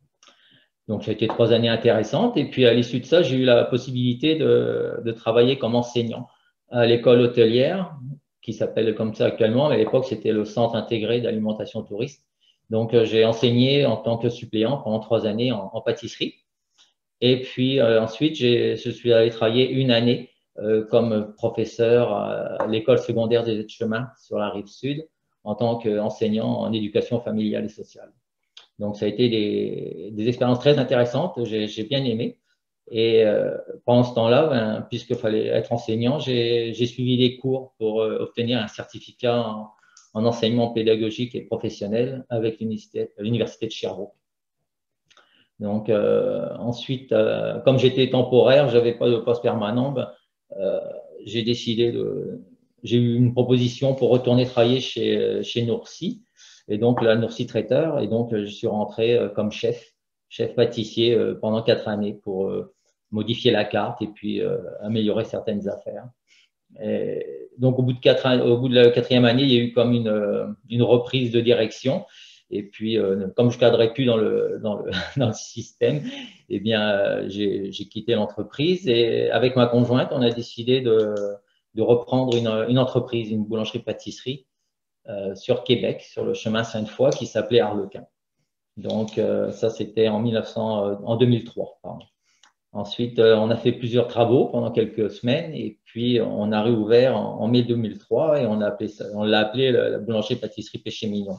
Donc, ça a été trois années intéressantes. Et puis, à l'issue de ça, j'ai eu la possibilité de, de travailler comme enseignant à l'école hôtelière, qui s'appelle comme ça actuellement, mais à l'époque, c'était le Centre intégré d'alimentation touriste. Donc, euh, j'ai enseigné en tant que suppléant pendant trois années en, en pâtisserie. Et puis, euh, ensuite, je suis allé travailler une année euh, comme professeur à l'école secondaire des Aides-Chemins sur la rive sud, en tant qu'enseignant en éducation familiale et sociale. Donc, ça a été des, des expériences très intéressantes, j'ai bien aimé. Et euh, pendant ce temps-là, ben, puisqu'il fallait être enseignant, j'ai suivi des cours pour euh, obtenir un certificat en, en enseignement pédagogique et professionnel avec l'Université de Sherbrooke. Donc, euh, ensuite, euh, comme j'étais temporaire, je n'avais pas de poste permanent, ben, euh, j'ai décidé de… J'ai eu une proposition pour retourner travailler chez, chez Nourcy, et donc la Nourcy Traiteur, et donc je suis rentré comme chef, chef pâtissier euh, pendant quatre années pour euh, modifier la carte et puis euh, améliorer certaines affaires. Et donc, au bout, de quatre, au bout de la quatrième année, il y a eu comme une, une reprise de direction. Et puis, euh, comme je ne cadrais plus dans le, dans le, dans le système, eh bien, euh, j'ai quitté l'entreprise. Et avec ma conjointe, on a décidé de, de reprendre une, une entreprise, une boulangerie-pâtisserie euh, sur Québec, sur le chemin Sainte-Foy, qui s'appelait Harlequin. Donc, euh, ça, c'était en, en deux mille trois. Pardon. Ensuite, euh, on a fait plusieurs travaux pendant quelques semaines. Et puis, on a réouvert en, en mai deux mille trois et on l'a appelé, on l'a appelé la, la boulangerie-pâtisserie Péché Mignon.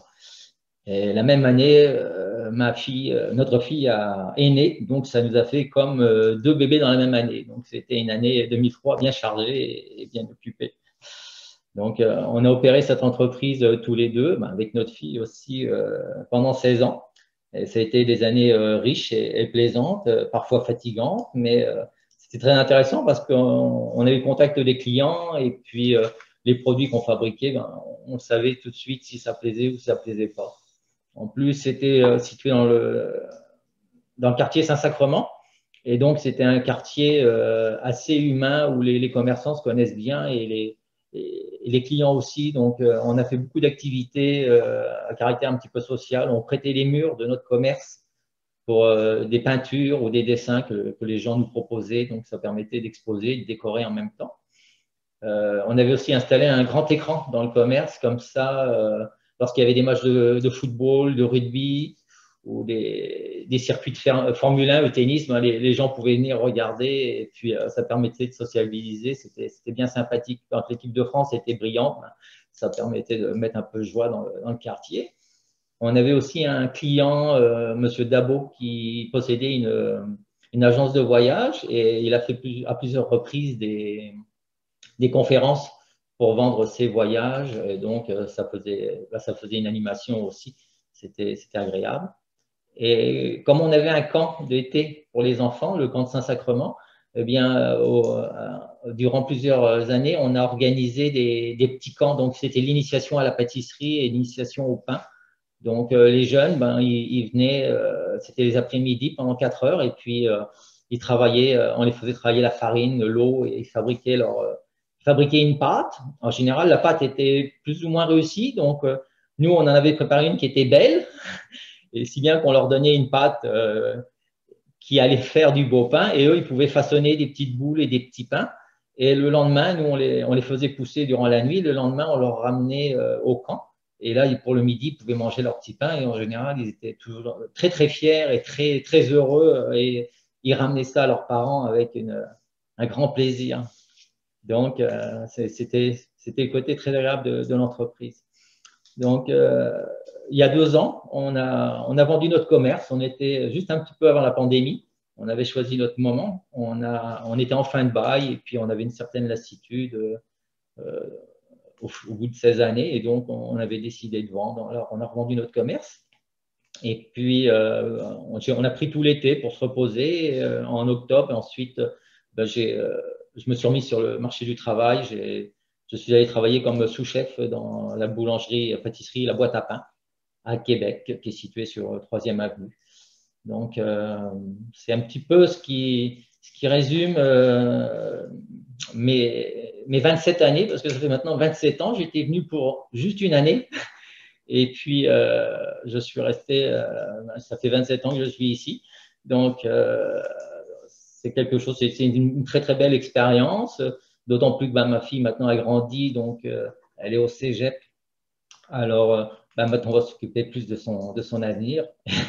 Et la même année, euh, ma fille, euh, notre fille a, est née, donc ça nous a fait comme euh, deux bébés dans la même année. Donc c'était une année deux mille trois bien chargée et, et bien occupée. Donc euh, on a opéré cette entreprise euh, tous les deux, ben, avec notre fille aussi euh, pendant seize ans. Et ça a été des années euh, riches et, et plaisantes, euh, parfois fatigantes, mais euh, c'était très intéressant parce qu'on on a eu contact des clients et puis euh, les produits qu'on fabriquait, ben, on savait tout de suite si ça plaisait ou si ça plaisait pas. En plus, c'était euh, situé dans le, dans le quartier Saint-Sacrement. Et donc, c'était un quartier euh, assez humain où les, les commerçants se connaissent bien et les, et, et les clients aussi. Donc, euh, on a fait beaucoup d'activités euh, à caractère un petit peu social. On prêtait les murs de notre commerce pour euh, des peintures ou des dessins que, que les gens nous proposaient. Donc, ça permettait d'exposer, de décorer en même temps. Euh, on avait aussi installé un grand écran dans le commerce, comme ça… Euh, lorsqu'il y avait des matchs de, de football, de rugby ou des, des circuits de Formule un, le tennis, ben les, les gens pouvaient venir regarder et puis euh, ça permettait de sociabiliser. C'était bien sympathique. Quand l'équipe de France était brillante, ben, ça permettait de mettre un peu de joie dans le, dans le quartier. On avait aussi un client, euh, Monsieur Dabo, qui possédait une, une agence de voyage et il a fait plus, à plusieurs reprises des, des conférences pour vendre ses voyages, et donc ça faisait, ça faisait une animation aussi, c'était agréable. Et comme on avait un camp d'été pour les enfants, le camp de Saint-Sacrement, eh bien, au, durant plusieurs années, on a organisé des, des petits camps, donc c'était l'initiation à la pâtisserie et l'initiation au pain Donc, euh, les jeunes, ben, ils, ils venaient, euh, c'était les après-midi pendant quatre heures, et puis euh, ils travaillaient, euh, on les faisait travailler la farine, l'eau, et ils fabriquaient, leur, euh, fabriquaient une pâte. En général, la pâte était plus ou moins réussie, donc euh, nous, on en avait préparé une qui était belle, et si bien qu'on leur donnait une pâte euh, qui allait faire du beau pain, et eux, ils pouvaient façonner des petites boules et des petits pains. Et le lendemain, nous, on les, on les faisait pousser durant la nuit. Le lendemain, on leur ramenait euh, au camp. Et là, pour le midi, ils pouvaient manger leur petit pain. Et en général, ils étaient toujours très, très fiers et très, très heureux. Et ils ramenaient ça à leurs parents avec une, un grand plaisir. Donc, euh, c'était le côté très agréable de, de l'entreprise. Donc, euh, il y a deux ans, on a, on a vendu notre commerce. On était juste un petit peu avant la pandémie. On avait choisi notre moment. On, a, on était en fin de bail et puis on avait une certaine lassitude euh, au, au bout de seize années. Et donc, on avait décidé de vendre. Alors, on a revendu notre commerce. Et puis, euh, on, on a pris tout l'été pour se reposer euh, en octobre. Et ensuite, ben, j'ai, euh, je me suis remis sur le marché du travail. J'ai, je suis allé travailler comme sous-chef dans la boulangerie, pâtisserie, la boîte à pain à Québec, qui est située sur troisième avenue. Donc, euh, c'est un petit peu ce qui, ce qui résume euh, mes, mes vingt-sept années, parce que ça fait maintenant vingt-sept ans. J'étais venu pour juste une année. Et puis, euh, je suis resté, euh, ça fait vingt-sept ans que je suis ici. Donc, euh, c'est quelque chose, c'est une, une très, très belle expérience. D'autant plus que ben, ma fille maintenant a grandi, donc euh, elle est au cégep. Alors, ben, maintenant, on va s'occuper plus de son, de son avenir.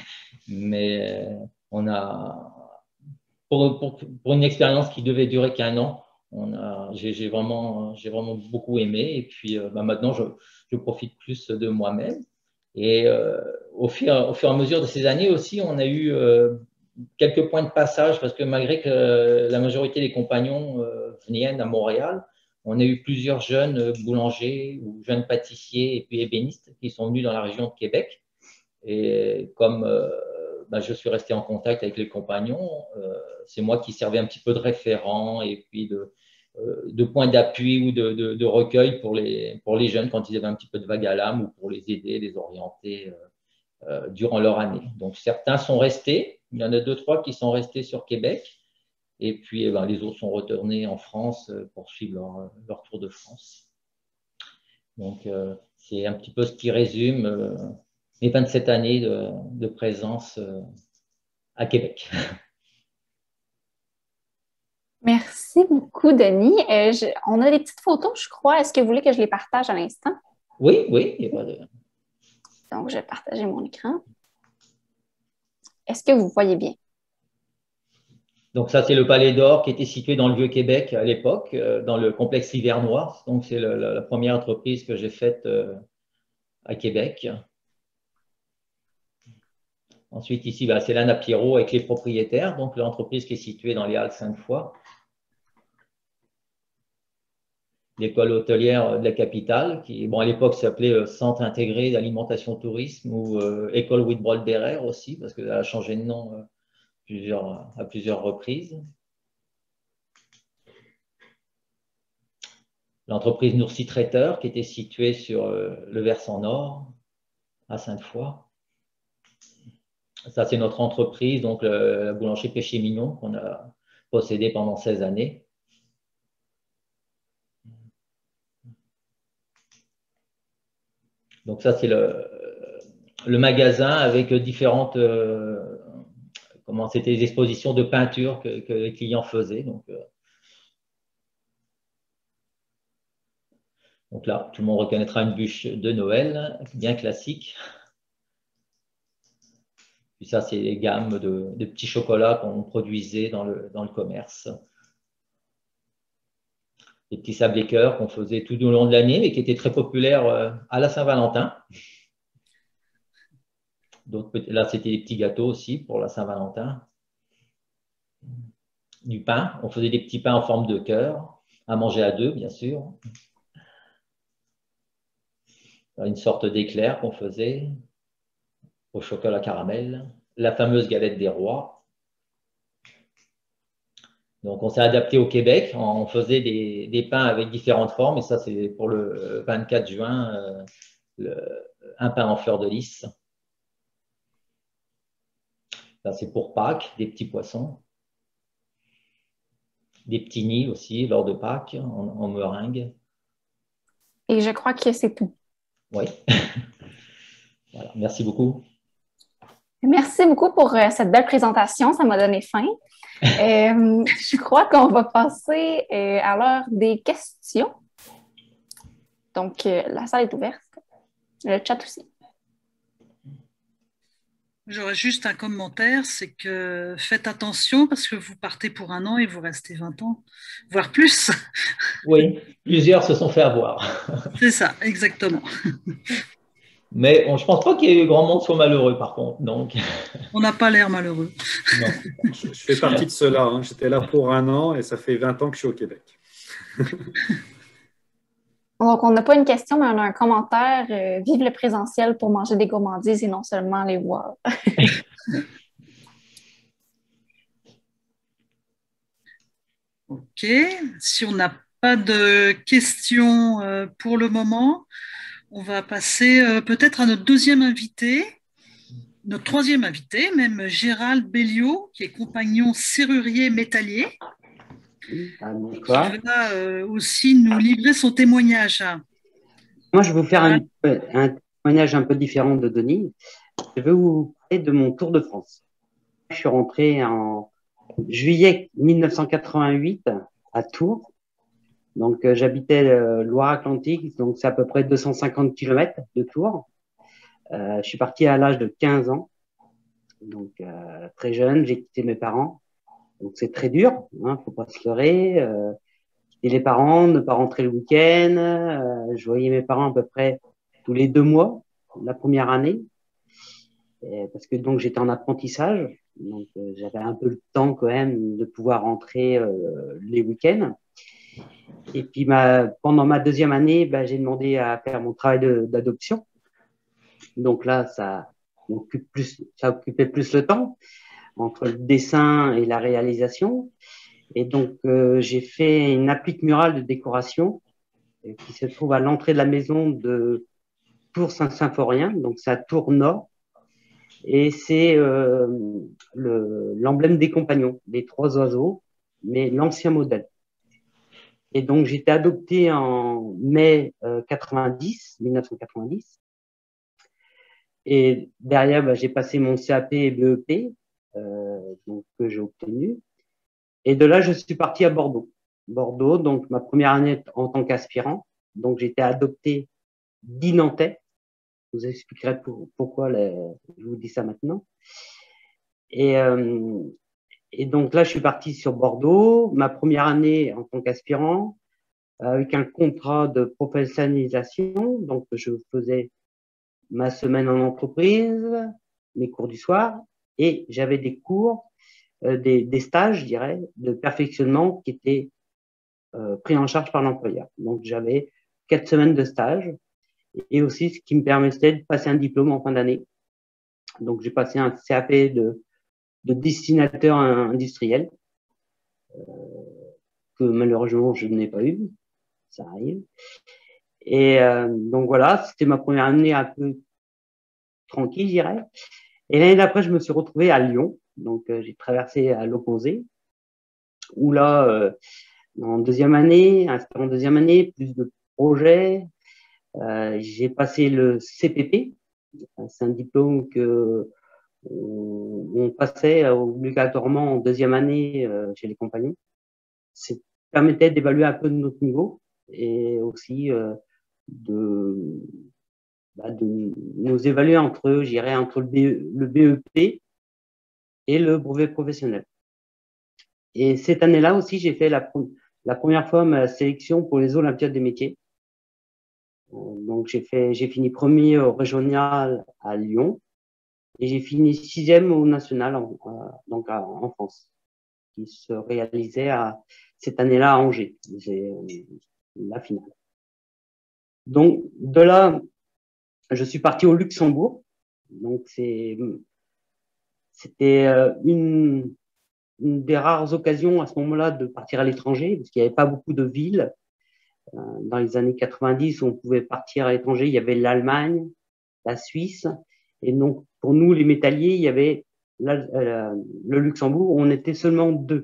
Mais on a, pour, pour, pour une expérience qui devait durer qu'un an, j'ai vraiment, j'ai vraiment beaucoup aimé. Et puis ben maintenant, je, je profite plus de moi-même. Et euh, au, fur, au fur et à mesure de ces années aussi, on a eu euh, quelques points de passage parce que malgré que la majorité des compagnons euh, viennent à Montréal, on a eu plusieurs jeunes boulangers ou jeunes pâtissiers et puis ébénistes qui sont venus dans la région de Québec. Et comme euh, ben, je suis resté en contact avec les compagnons, euh, c'est moi qui servais un petit peu de référent et puis de, euh, de point d'appui ou de, de, de recueil pour les, pour les jeunes quand ils avaient un petit peu de vague à l'âme ou pour les aider, les orienter euh, euh, durant leur année. Donc certains sont restés, il y en a deux, trois qui sont restés sur Québec et puis eh ben, les autres sont retournés en France pour suivre leur, leur tour de France. Donc euh, c'est un petit peu ce qui résume euh, mes vingt-sept années de, de présence euh, à Québec. Merci beaucoup, Denis. Euh, je, on a des petites photos, je crois. Est-ce que vous voulez que je les partage à l'instant? Oui, oui. Il n'y a pas de... Donc, je vais partager mon écran. Est-ce que vous voyez bien? Donc, ça, c'est le Palais d'Or qui était situé dans le Vieux-Québec à l'époque, euh, dans le complexe Hivernois. Donc, c'est la, la première entreprise que j'ai faite euh, à Québec. Ensuite, ici, bah, c'est l'Anna Pierrot avec les propriétaires, donc l'entreprise qui est située dans les Halles Sainte-Foy. L'école hôtelière de la capitale, qui, bon, à l'époque, s'appelait Centre intégré d'alimentation tourisme ou euh, École Whitbread-Berair aussi, parce qu'elle a changé de nom euh, plusieurs, à plusieurs reprises. L'entreprise Nourcy Traiteur, qui était située sur euh, le versant nord, à Sainte-Foy. Ça, c'est notre entreprise, donc le, la boulangerie Péché Mignon, qu'on a possédée pendant seize années. Donc ça, c'est le, le magasin avec différentes, euh, comment c'était les expositions de peinture que, que les clients faisaient. Donc, euh, donc là, tout le monde reconnaîtra une bûche de Noël, bien classique. Puis ça, c'est les gammes de, de petits chocolats qu'on produisait dans le, dans le commerce. Des petits sablés cœurs qu'on faisait tout au long de l'année, mais qui étaient très populaires à la Saint-Valentin. Là, c'était des petits gâteaux aussi pour la Saint-Valentin. Du pain, on faisait des petits pains en forme de cœur, à manger à deux, bien sûr. Une sorte d'éclair qu'on faisait au chocolat caramel. La fameuse galette des rois. Donc, on s'est adapté au Québec. On faisait des, des pains avec différentes formes. Et ça, c'est pour le vingt-quatre juin, euh, le, un pain en fleur de lys Là, c'est pour Pâques, des petits poissons. Des petits nids aussi lors de Pâques en, en meringue. Et je crois que c'est tout. Oui. Voilà, merci beaucoup. Merci beaucoup pour euh, cette belle présentation. Ça m'a donné faim. Euh, je crois qu'on va passer euh, à l'heure des questions. Donc, euh, la salle est ouverte. Le chat aussi. J'aurais juste un commentaire, c'est que faites attention parce que vous partez pour un an et vous restez vingt ans, voire plus. Oui, plusieurs se sont fait avoir. C'est ça, exactement. Mais bon, je ne pense pas qu'il y ait grand monde soit malheureux, par contre. Donc... On n'a pas l'air malheureux. Non. Je, je fais partie de cela. Hein. J'étais là pour un an et ça fait vingt ans que je suis au Québec. Donc, on n'a pas une question, mais on a un commentaire. Euh, vive le présentiel pour manger des gourmandises et non seulement les voir. Ok. Si on n'a pas de questions euh, pour le moment, on va passer euh, peut-être à notre deuxième invité, notre troisième invité, même Gérald Belliot, qui est compagnon serrurier métallier. Ah, bonsoir. Qui va euh, aussi nous livrer son témoignage. Moi, je vais vous faire un, un témoignage un peu différent de Denis. Je vais vous parler de mon tour de France. Je suis rentré en juillet mille neuf cent quatre-vingt-huit à Tours. Donc, euh, j'habitais euh, Loire-Atlantique, donc c'est à peu près deux cent cinquante kilomètres de Tours. Euh, je suis parti à l'âge de quinze ans, donc euh, très jeune, j'ai quitté mes parents. Donc, c'est très dur, hein, faut pas se leurrer. Euh, et les parents, ne pas rentrer le week-end. Euh, je voyais mes parents à peu près tous les deux mois, la première année, et parce que donc j'étais en apprentissage, donc euh, j'avais un peu le temps quand même de pouvoir rentrer euh, les week-ends. Et puis ma, pendant ma deuxième année, ben, j'ai demandé à faire mon travail d'adoption. Donc là, ça occupe plus, ça occupait plus le temps entre le dessin et la réalisation. Et donc, euh, j'ai fait une applique murale de décoration euh, qui se trouve à l'entrée de la maison de Tours-Saint-Symphorien, donc c'est à Tours Nord. Et c'est euh, l'emblème des compagnons, les trois oiseaux, mais l'ancien modèle. Et donc, j'ai été adopté en mai euh, quatre-vingt-dix, mille neuf cent quatre-vingt-dix. Et derrière, bah, j'ai passé mon C A P et B E P, euh, donc, que j'ai obtenu. Et de là, je suis parti à Bordeaux. Bordeaux, donc ma première année en tant qu'aspirant. Donc, j'étais adopté dix Nantais. Je vous expliquerai pour, pourquoi les, je vous dis ça maintenant. Et, euh, et donc là, je suis parti sur Bordeaux. Ma première année en tant qu'aspirant, avec un contrat de professionnalisation. Donc, je faisais ma semaine en entreprise, mes cours du soir, et j'avais des cours Euh, des, des stages, je dirais, de perfectionnement qui étaient euh, pris en charge par l'employeur. Donc, j'avais quatre semaines de stage et aussi ce qui me permettait de passer un diplôme en fin d'année. Donc, j'ai passé un C A P de, de destinateur industriel euh, que malheureusement, je n'ai pas eu. Ça arrive. Et euh, donc, voilà, c'était ma première année un peu tranquille, je dirais. Et l'année d'après, je me suis retrouvé à Lyon. Donc, euh, j'ai traversé à l'opposé, où là, euh, en deuxième année, en deuxième année, plus de projets. Euh, j'ai passé le C P P. C'est un diplôme que on, on passait obligatoirement en deuxième année euh, chez les compagnons. Ça permettait d'évaluer un peu de notre niveau et aussi euh, de, bah, de nous évaluer entre, je dirais, entre le, B E, le B E P et le brevet professionnel. Et cette année-là aussi, j'ai fait la, la première fois ma sélection pour les Olympiades des métiers. Donc, j'ai fait, j'ai fini premier au régional à Lyon et j'ai fini sixième au national en, donc à, en France, qui se réalisait à, cette année-là à Angers. C'est la finale. Donc, de là, je suis parti au Luxembourg. Donc, c'est, c'était une, une des rares occasions à ce moment-là de partir à l'étranger, parce qu'il n'y avait pas beaucoup de villes. Dans les années quatre-vingt-dix, on pouvait partir à l'étranger. Il y avait l'Allemagne, la Suisse. Et donc, pour nous, les métalliers, il y avait là, euh, le Luxembourg, on était seulement deux.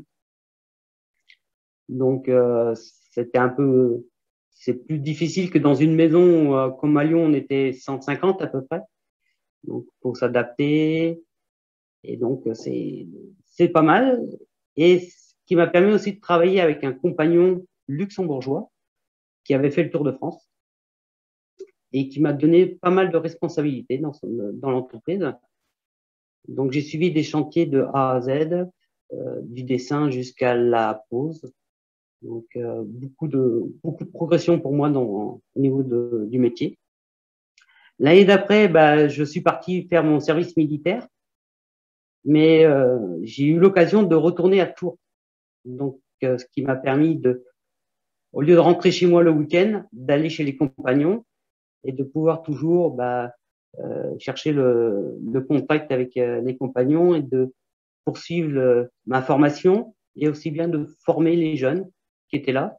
Donc, euh, c'était un peu, c'est plus difficile que dans une maison euh, comme à Lyon, on était cent cinquante à peu près. Donc, pour s'adapter. Et donc, c'est, c'est pas mal. Et ce qui m'a permis aussi de travailler avec un compagnon luxembourgeois qui avait fait le tour de France et qui m'a donné pas mal de responsabilités dans, son, dans l'entreprise. Donc, j'ai suivi des chantiers de A à Z, euh, du dessin jusqu'à la pose. Donc, euh, beaucoup de, beaucoup de progression pour moi dans, au niveau de, du métier. L'année d'après, bah, je suis parti faire mon service militaire, mais euh, j'ai eu l'occasion de retourner à Tours. Donc, euh, ce qui m'a permis de, au lieu de rentrer chez moi le week-end, d'aller chez les compagnons et de pouvoir toujours bah, euh, chercher le, le contact avec euh, les compagnons et de poursuivre le, ma formation et aussi bien de former les jeunes qui étaient là.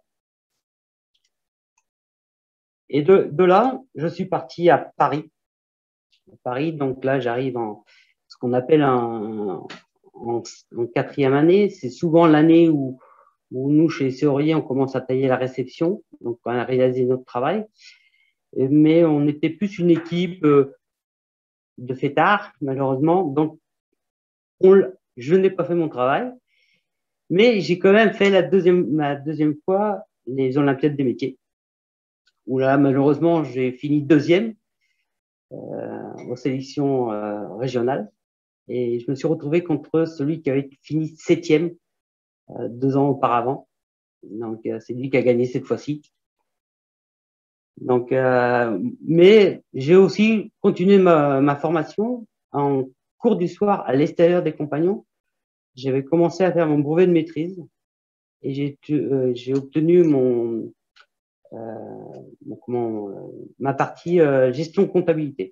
Et de, de là, je suis parti à Paris. À Paris, donc là, j'arrive en ce qu'on appelle un, en, en quatrième année. C'est souvent l'année où, où nous, chez Serrurier, on commence à tailler la réception, donc on a réalisé notre travail. Mais on était plus une équipe de fêtards, malheureusement. Donc, on, je n'ai pas fait mon travail, mais j'ai quand même fait la deuxième, ma deuxième fois les Olympiades des métiers, où là, malheureusement, j'ai fini deuxième euh, aux sélections euh, régionales. Et je me suis retrouvé contre celui qui avait fini septième euh, deux ans auparavant. Donc, euh, c'est lui qui a gagné cette fois-ci. Donc, euh, mais j'ai aussi continué ma, ma formation en cours du soir à l'extérieur des compagnons. J'avais commencé à faire mon brevet de maîtrise et j'ai euh, j'ai obtenu mon, euh, mon comment euh, ma partie euh, gestion comptabilité.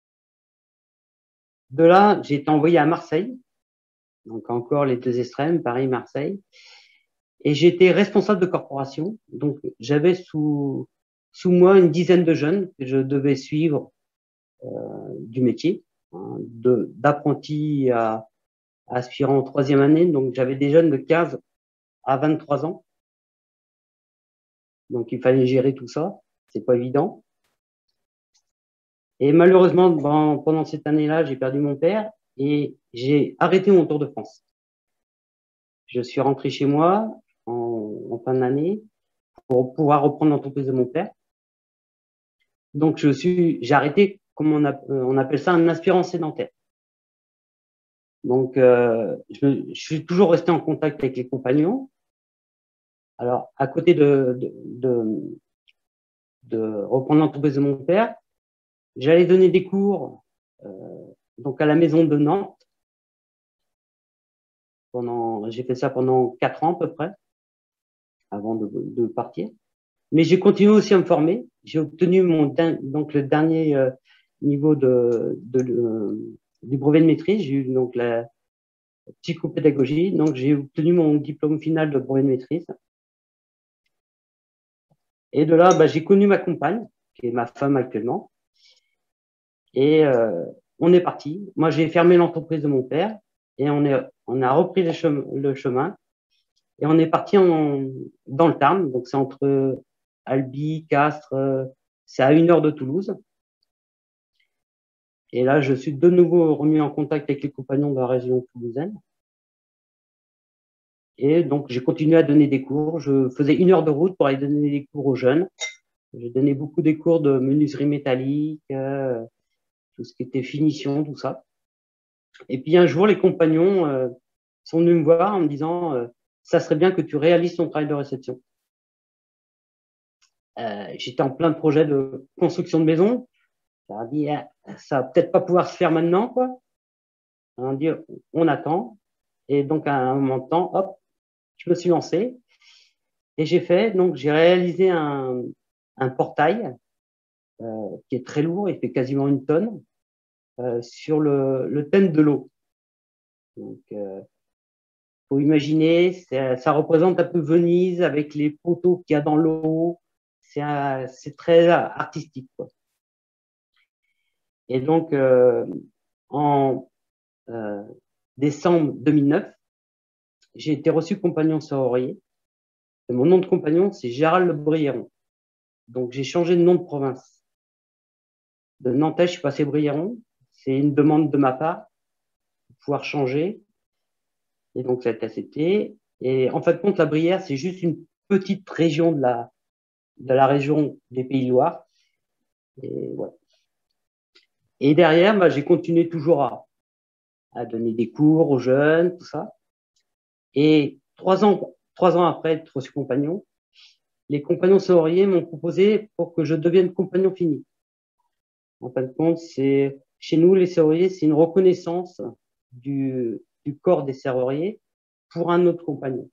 De là, j'ai été envoyé à Marseille, donc encore les deux extrêmes, Paris-Marseille, et j'étais responsable de corporation. Donc, j'avais sous sous moi une dizaine de jeunes que je devais suivre euh, du métier, hein, de d'apprenti à, à aspirant en troisième année. Donc, j'avais des jeunes de quinze à vingt-trois ans. Donc, il fallait gérer tout ça. C'est pas évident. Et malheureusement, ben, pendant cette année-là, j'ai perdu mon père et j'ai arrêté mon Tour de France. Je suis rentré chez moi en, en fin d'année pour pouvoir reprendre l'entreprise de mon père. Donc, je suis, j'ai arrêté, comme on, a, on appelle ça, un aspirant sédentaire. Donc, euh, je, je suis toujours resté en contact avec les compagnons. Alors, à côté de, de, de, de reprendre l'entreprise de mon père, j'allais donner des cours euh, donc à la maison de Nantes. Pendant, j'ai fait ça pendant quatre ans à peu près, avant de, de partir. Mais j'ai continué aussi à me former. J'ai obtenu mon donc le dernier euh, niveau de, de, de du brevet de maîtrise. J'ai eu donc la psychopédagogie. Donc j'ai obtenu mon diplôme final de brevet de maîtrise. Et de là, bah, j'ai connu ma compagne, qui est ma femme actuellement. Et euh, on est parti. Moi, j'ai fermé l'entreprise de mon père et on, est, on a repris le chemin, le chemin et on est parti en, dans le Tarn. Donc, c'est entre Albi, Castres, euh, c'est à une heure de Toulouse. Et là, je suis de nouveau remis en contact avec les compagnons de la région toulousaine. Et donc, j'ai continué à donner des cours. Je faisais une heure de route pour aller donner des cours aux jeunes. J'ai donné beaucoup des cours de menuiserie métallique, euh, tout ce qui était finition, tout ça. Et puis un jour, les compagnons euh, sont venus me voir en me disant euh, ça serait bien que tu réalises ton travail de réception. Euh, J'étais en plein projet de construction de maison. Ça a dit ah, ça va peut-être pas pouvoir se faire maintenant, quoi. On a dit on attend. Et donc à un moment de temps, hop, je me suis lancé et j'ai fait donc j'ai réalisé un, un portail euh, qui est très lourd, il fait quasiment une tonne. Euh, sur le, le thème de l'eau. Donc, euh, faut imaginer, ça représente un peu Venise avec les poteaux qu'il y a dans l'eau. C'est très artistique, quoi. Et donc, euh, en euh, décembre deux mille neuf, j'ai été reçu compagnon serrurier. Et mon nom de compagnon, c'est Gérald Le Brieron. Donc, j'ai changé de nom de province. De Nantais, je suis passé Brieron. C'est une demande de ma part pour pouvoir changer. Et donc, ça a été accepté. Et en fin de compte, la Brière, c'est juste une petite région de la, de la région des Pays de Loire. Et, ouais. Et derrière, bah, j'ai continué toujours à, à donner des cours aux jeunes, tout ça. Et trois ans, trois ans après être reçu compagnon, les compagnons serruriers m'ont proposé pour que je devienne compagnon fini. En fin de compte, c'est, chez nous, les serruriers, c'est une reconnaissance du, du corps des serruriers pour un autre compagnon.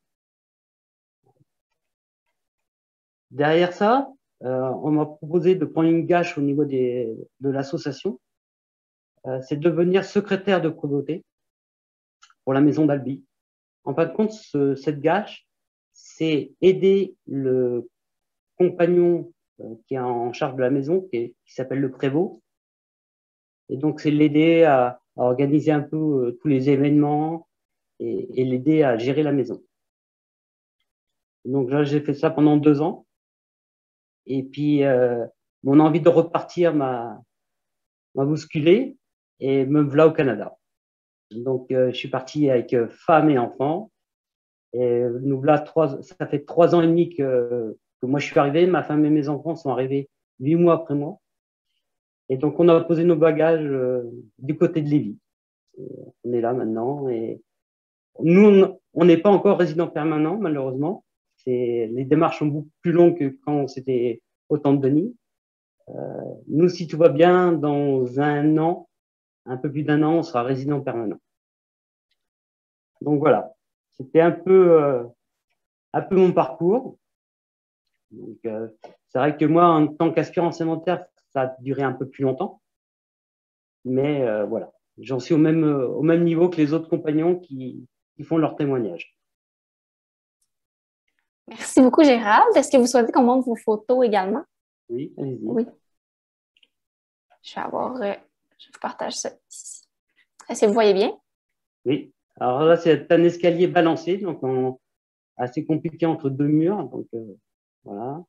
Derrière ça, euh, on m'a proposé de prendre une gâche au niveau des, de l'association. Euh, c'est devenir secrétaire de communauté pour la maison d'Albi. En fin de compte, ce, cette gâche, c'est aider le compagnon euh, qui est en charge de la maison, qui, est, qui s'appelle le prévôt. Et donc, c'est l'aider à, à organiser un peu euh, tous les événements et, et l'aider à gérer la maison. Donc là, j'ai fait ça pendant deux ans. Et puis, euh, mon envie de repartir m'a, m'a bousculé et me voilà au Canada. Donc, euh, je suis parti avec euh, femme et enfants. Et nous voilà trois, ça fait trois ans et demi que, que moi je suis arrivé. Ma femme et mes enfants sont arrivés huit mois après moi. Et donc, on a posé nos bagages euh, du côté de Lévis. Et on est là maintenant. Et nous, on n'est pas encore résident permanent, malheureusement. C'est, les démarches sont beaucoup plus longues que quand c'était au temps de Denis. Euh, nous, si tout va bien, dans un an, un peu plus d'un an, on sera résident permanent. Donc voilà, c'était un peu, euh, un peu mon parcours. Donc, euh, c'est vrai que moi, en tant qu'aspirant sédentaire, ça a duré un peu plus longtemps. Mais euh, voilà, j'en suis au même, au même niveau que les autres compagnons qui, qui font leur témoignage. Merci beaucoup, Gérald. Est-ce que vous souhaitez qu'on montre vos photos également? Oui, allez-y. Oui. Je vais avoir, euh, je vous partage ça ici. Est-ce que vous voyez bien? Oui. Alors là, c'est un escalier balancé, donc en, assez compliqué entre deux murs. Donc euh, voilà.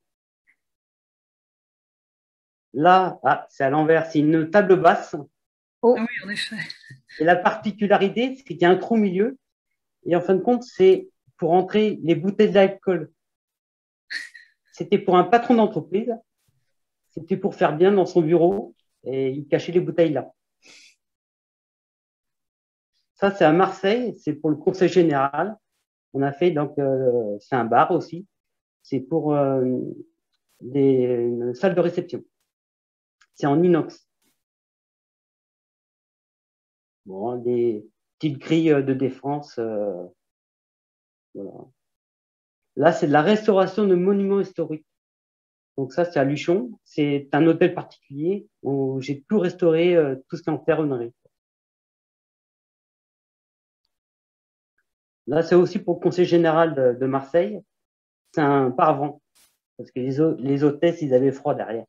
Là, ah, c'est à l'envers, c'est une table basse. Oh. Ah oui, en effet. Et la particularité, c'est qu'il y a un trou au milieu. Et en fin de compte, c'est pour entrer les bouteilles d'alcool. C'était pour un patron d'entreprise. C'était pour faire bien dans son bureau. Et il cachait les bouteilles là. Ça, c'est à Marseille. C'est pour le conseil général. On a fait, donc, euh, c'est un bar aussi. C'est pour euh, des, une salle de réception. C'est en inox. Bon, des petites grilles de défense. Euh, voilà. Là, c'est de la restauration de monuments historiques. Donc ça, c'est à Luchon. C'est un hôtel particulier où j'ai tout restauré, euh, tout ce qui est en ferronnerie. Là, c'est aussi pour le conseil général de, de Marseille. C'est un paravent. Parce que les, les hôtesses, ils avaient froid derrière.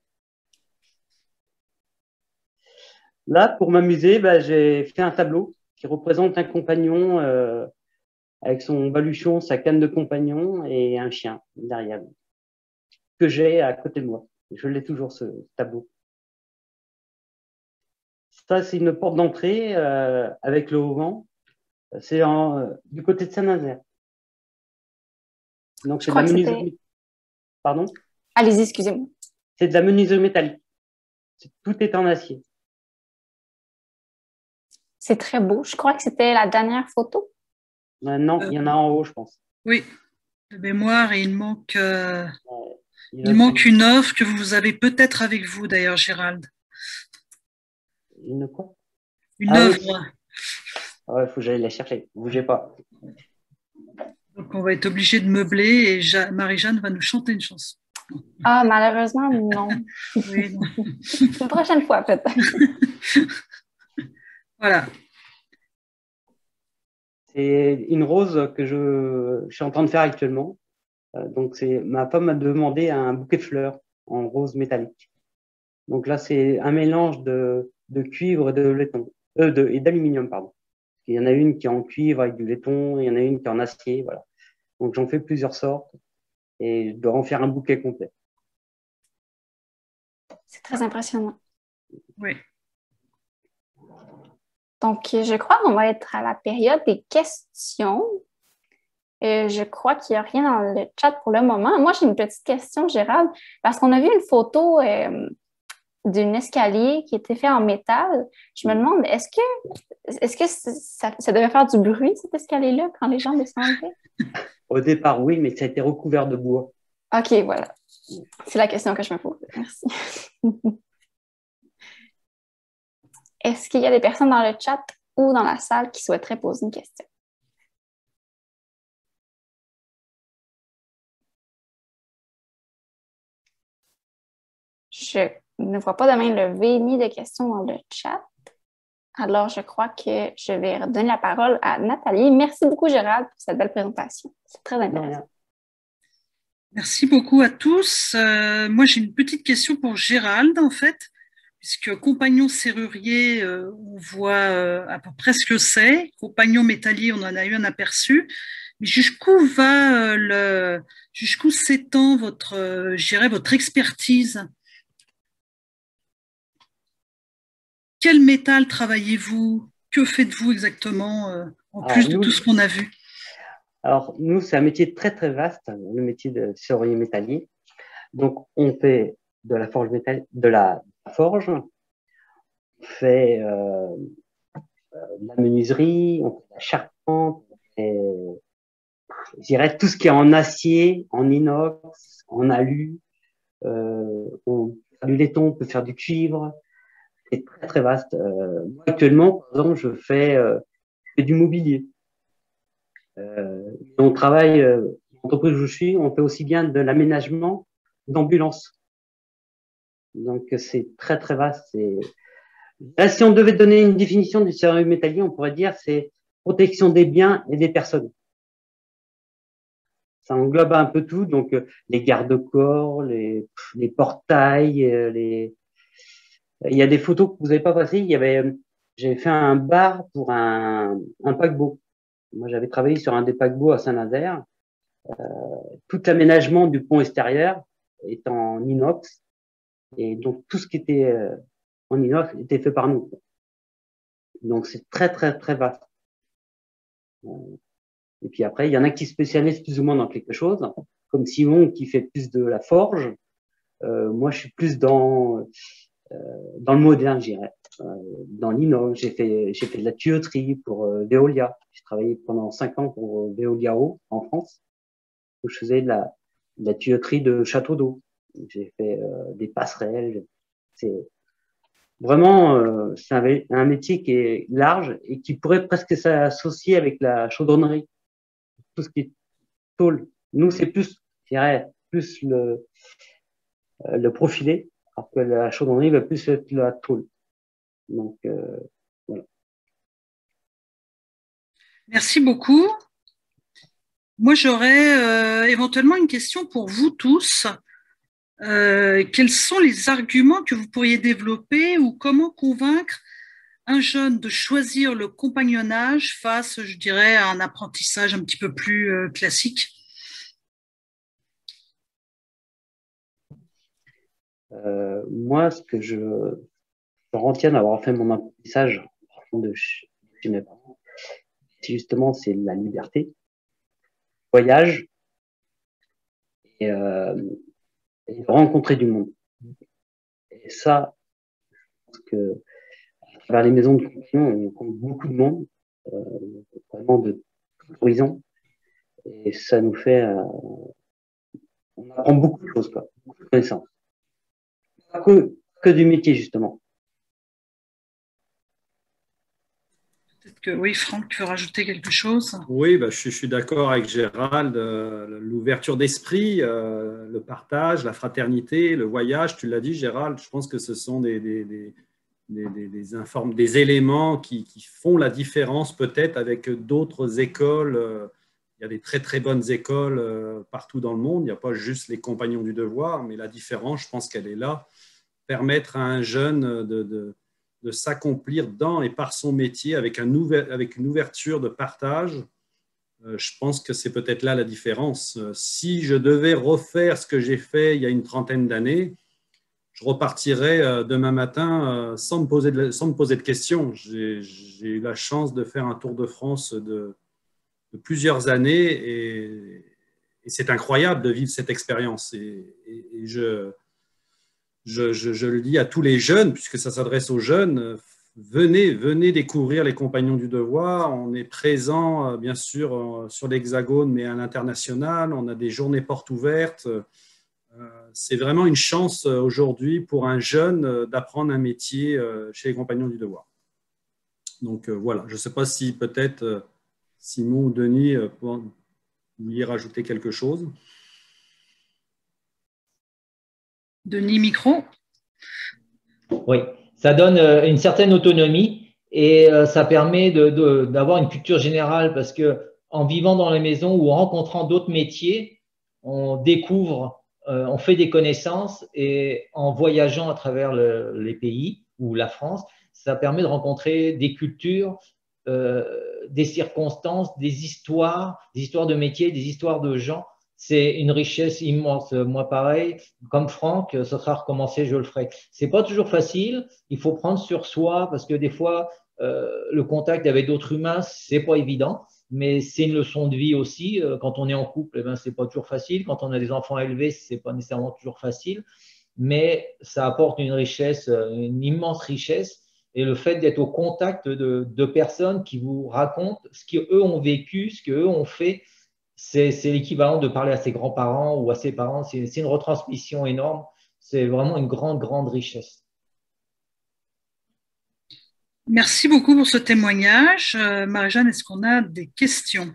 Là, pour m'amuser, bah, j'ai fait un tableau qui représente un compagnon euh, avec son baluchon, sa canne de compagnon et un chien derrière lui, que j'ai à côté de moi. Je l'ai toujours, ce tableau. Ça, c'est une porte d'entrée euh, avec le haut-vent. C'est euh, du côté de Saint-Nazaire. Donc, c'est de la menuiserie. Pardon? Allez-y, excusez-moi. C'est de la menuiserie métallique. Tout est en acier. C'est très beau. Je crois que c'était la dernière photo. Euh, non, euh, il y en a en haut, je pense. Oui, de mémoire, et il manque, euh, ouais, il il manque une œuvre que vous avez peut-être avec vous, d'ailleurs, Gérald. Une quoi? Une ah, œuvre. Oui. Ouais, il faut que j'aille la chercher. Ne bougez pas. Donc, on va être obligé de meubler et ja- Marie-Jeanne va nous chanter une chanson. Ah, malheureusement, non. Oui, non. Une prochaine fois, peut-être. Voilà. C'est une rose que je, je suis en train de faire actuellement. Euh, donc, c'est ma femme m'a demandé un bouquet de fleurs en rose métallique. Donc là, c'est un mélange de, de cuivre et de laiton, euh, de, et d'aluminium, pardon. il y en a une qui est en cuivre avec du laiton, il y en a une qui est en acier, voilà. Donc j'en fais plusieurs sortes et je dois en faire un bouquet complet. C'est très impressionnant. Oui. Donc, je crois qu'on va être à la période des questions. Euh, je crois qu'il n'y a rien dans le chat pour le moment. Moi, j'ai une petite question, Gérald, parce qu'on a vu une photo euh, d'un escalier qui était fait en métal. Je me demande, est-ce que, est-ce que ça, ça devait faire du bruit, cet escalier-là, quand les gens descendaient? Au départ, oui, mais ça a été recouvert de bois. OK, voilà. C'est la question que je me pose. Merci. Est-ce qu'il y a des personnes dans le chat ou dans la salle qui souhaiteraient poser une question? Je ne vois pas de main levée ni de questions dans le chat. Alors, je crois que je vais redonner la parole à Nathalie. Merci beaucoup, Gérald, pour cette belle présentation. C'est très intéressant. Merci beaucoup à tous. Euh, moi, j'ai une petite question pour Gérald, en fait, puisque compagnon serrurier, euh, on voit euh, à peu près ce que c'est. Compagnon métallier, on en a eu un aperçu. Mais jusqu'où va euh, le, jusqu'où s'étend votre, euh, je dirais, votre expertise? Quel métal travaillez-vous? Que faites-vous exactement, euh, en Alors, plus de nous, tout ce qu'on a vu? Alors, nous, c'est un métier très, très vaste, le métier de serrurier métallier. Donc, on fait de la forge métal, de la forge, on fait euh, de la menuiserie, on fait de la charpente, on fait, je dirais, tout ce qui est en acier, en inox, en alu. Euh, on fait du laiton, on peut faire du cuivre. C'est très, très vaste. Euh, moi, actuellement, par exemple, je fais, euh, je fais du mobilier. Euh, on travaille, euh, l'entreprise où je suis, on fait aussi bien de l'aménagement d'ambulance. Donc, c'est très, très vaste. Là, si on devait donner une définition du serrurier métallier, on pourrait dire c'est protection des biens et des personnes. Ça englobe un peu tout, donc euh, les garde-corps, les, les portails, euh, les... Il y a des photos que vous n'avez pas passées. Il y avait, j'avais fait un bar pour un, un paquebot. Moi, j'avais travaillé sur un des paquebots à Saint-Nazaire. Euh, tout l'aménagement du pont extérieur est en inox. Et donc, tout ce qui était euh, en inox était fait par nous. Donc, c'est très, très, très vaste. Et puis après, il y en a qui spécialisent plus ou moins dans quelque chose, comme Simon qui fait plus de la forge. Euh, moi, je suis plus dans euh, dans le moderne, je dirais. Euh, dans l'inox, j'ai fait j'ai fait de la tuyauterie pour euh, Veolia. J'ai travaillé pendant cinq ans pour euh, Veolia Eau en France, où je faisais de la de la tuyauterie de château d'eau. J'ai fait euh, des passerelles. C'est vraiment euh, c'est un, un métier qui est large et qui pourrait presque s'associer avec la chaudronnerie. Tout ce qui est tôle. Nous, c'est plus, je dirais, plus le, euh, le profilé, alors que la chaudronnerie va plus être la tôle. Donc, euh, voilà. Merci beaucoup. Moi, j'aurais euh, éventuellement une question pour vous tous. Euh, quels sont les arguments que vous pourriez développer ou comment convaincre un jeune de choisir le compagnonnage face, je dirais, à un apprentissage un petit peu plus euh, classique? Euh, moi, ce que je, je retiens d'avoir fait mon apprentissage de chez, chez mes parents, c'est justement c'est la liberté, voyage et, euh, et rencontrer du monde. Et ça, je pense que à travers les maisons de compagnons, on rencontre beaucoup de monde, euh, vraiment de tout horizon, et ça nous fait, euh, on apprend beaucoup de choses, quoi, beaucoup de connaissances. Pas que, que du métier, justement. Peut-être que oui, Franck, tu veux rajouter quelque chose? Oui, bah, je, je suis d'accord avec Gérald. Euh, l'ouverture d'esprit, euh, le partage, la fraternité, le voyage, tu l'as dit, Gérald, je pense que ce sont des, des, des, des, des, des, informes, des éléments qui, qui font la différence peut-être avec d'autres écoles. Euh, il y a des très, très bonnes écoles euh, partout dans le monde. Il n'y a pas juste les compagnons du devoir, mais la différence, je pense qu'elle est là. Permettre à un jeune de, de de s'accomplir dans et par son métier avec, un ouver, avec une ouverture de partage. Euh, je pense que c'est peut-être là la différence. Euh, si je devais refaire ce que j'ai fait il y a une trentaine d'années, je repartirais euh, demain matin euh, sans, me poser de, sans me poser de questions. J'ai, j'ai eu la chance de faire un Tour de France de, de plusieurs années et, et c'est incroyable de vivre cette expérience. Et, et, et je, je, je, je le dis à tous les jeunes, puisque ça s'adresse aux jeunes, venez, venez découvrir les Compagnons du Devoir. On est présent, bien sûr, sur l'Hexagone, mais à l'international. On a des journées portes ouvertes. C'est vraiment une chance aujourd'hui pour un jeune d'apprendre un métier chez les Compagnons du Devoir. Donc voilà, je ne sais pas si peut-être Simon ou Denis vous vouliez rajouter quelque chose. Denis, micro. Oui, ça donne une certaine autonomie et ça permet de, de, d'avoir une culture générale parce que en vivant dans la maison ou en rencontrant d'autres métiers, on découvre, euh, on fait des connaissances et en voyageant à travers le, les pays ou la France, ça permet de rencontrer des cultures, euh, des circonstances, des histoires, des histoires de métiers, des histoires de gens. C'est une richesse immense. Moi, pareil, comme Franck, ça sera recommencé, je le ferai. C'est pas toujours facile. Il faut prendre sur soi parce que des fois, euh, le contact avec d'autres humains, c'est pas évident. Mais c'est une leçon de vie aussi. Quand on est en couple, eh ben, c'est pas toujours facile. Quand on a des enfants élevés, c'est pas nécessairement toujours facile. Mais ça apporte une richesse, une immense richesse. Et le fait d'être au contact de, de personnes qui vous racontent ce qu'eux ont vécu, ce qu'eux ont fait, c'est, c'est l'équivalent de parler à ses grands-parents ou à ses parents. C'est, c'est une retransmission énorme. C'est vraiment une grande, grande richesse. Merci beaucoup pour ce témoignage. Euh, Marie-Jeanne, est-ce qu'on a des questions?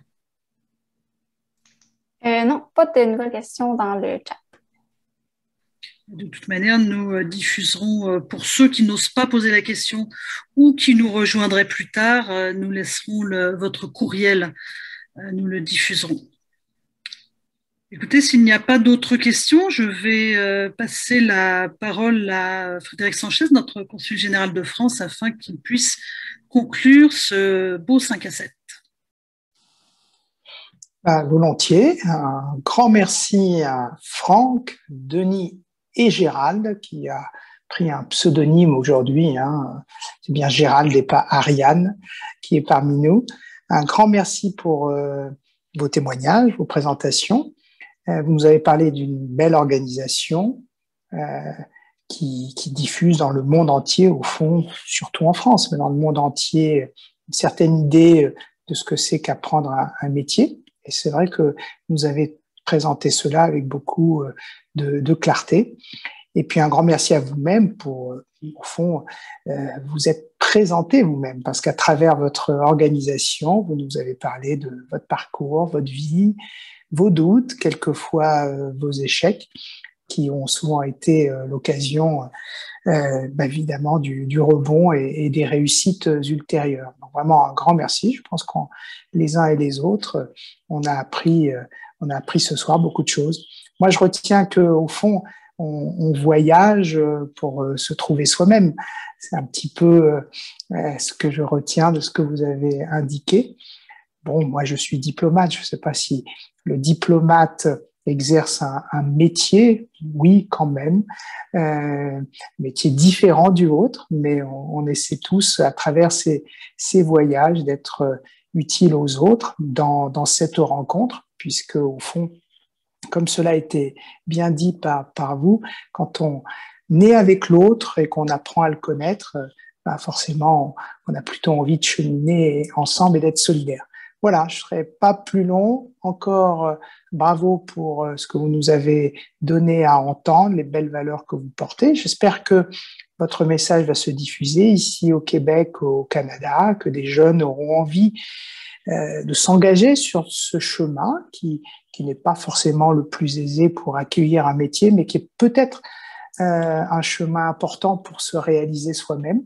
Euh, non, pas de nouvelles questions dans le chat. De toute manière, nous diffuserons, pour ceux qui n'osent pas poser la question ou qui nous rejoindraient plus tard, nous laisserons le, votre courriel, nous le diffuserons. Écoutez, s'il n'y a pas d'autres questions, je vais passer la parole à Frédéric Sanchez, notre consul général de France, afin qu'il puisse conclure ce beau cinq à sept. Bah, volontiers. Un grand merci à Franck, Denis et Gérald, qui a pris un pseudonyme aujourd'hui. Hein. C'est bien Gérald et pas Ariane qui est parmi nous. Un grand merci pour euh, vos témoignages, vos présentations. Euh, vous nous avez parlé d'une belle organisation euh, qui, qui diffuse dans le monde entier, au fond, surtout en France, mais dans le monde entier, une certaine idée de ce que c'est qu'apprendre un, un métier. Et c'est vrai que vous avez présenté cela avec beaucoup de, de clarté. Et puis un grand merci à vous-même pour, au fond, euh, vous êtes présenté vous-même, parce qu'à travers votre organisation, vous nous avez parlé de votre parcours, votre vie, vos doutes, quelquefois euh, vos échecs, qui ont souvent été euh, l'occasion, euh, bah, évidemment, du, du rebond et, et des réussites ultérieures. Donc vraiment un grand merci. Je pense qu'on les uns et les autres, on a appris, euh, on a appris ce soir beaucoup de choses. Moi, je retiens que au fond, on, on voyage pour se trouver soi-même. C'est un petit peu euh, ce que je retiens de ce que vous avez indiqué. Bon, moi, je suis diplomate. Je ne sais pas si le diplomate exerce un, un métier, oui, quand même, euh, métier différent du vôtre, mais on, on essaie tous, à travers ces, ces voyages, d'être utile aux autres dans, dans cette rencontre, puisque au fond, comme cela a été bien dit par, par vous, quand on est avec l'autre et qu'on apprend à le connaître, ben forcément, on a plutôt envie de cheminer ensemble et d'être solidaire. Voilà, je ne serai pas plus long. Encore euh, bravo pour euh, ce que vous nous avez donné à entendre, les belles valeurs que vous portez. J'espère que votre message va se diffuser ici au Québec, au Canada, que des jeunes auront envie euh, de s'engager sur ce chemin qui, qui n'est pas forcément le plus aisé pour accueillir un métier, mais qui est peut-être euh, un chemin important pour se réaliser soi-même.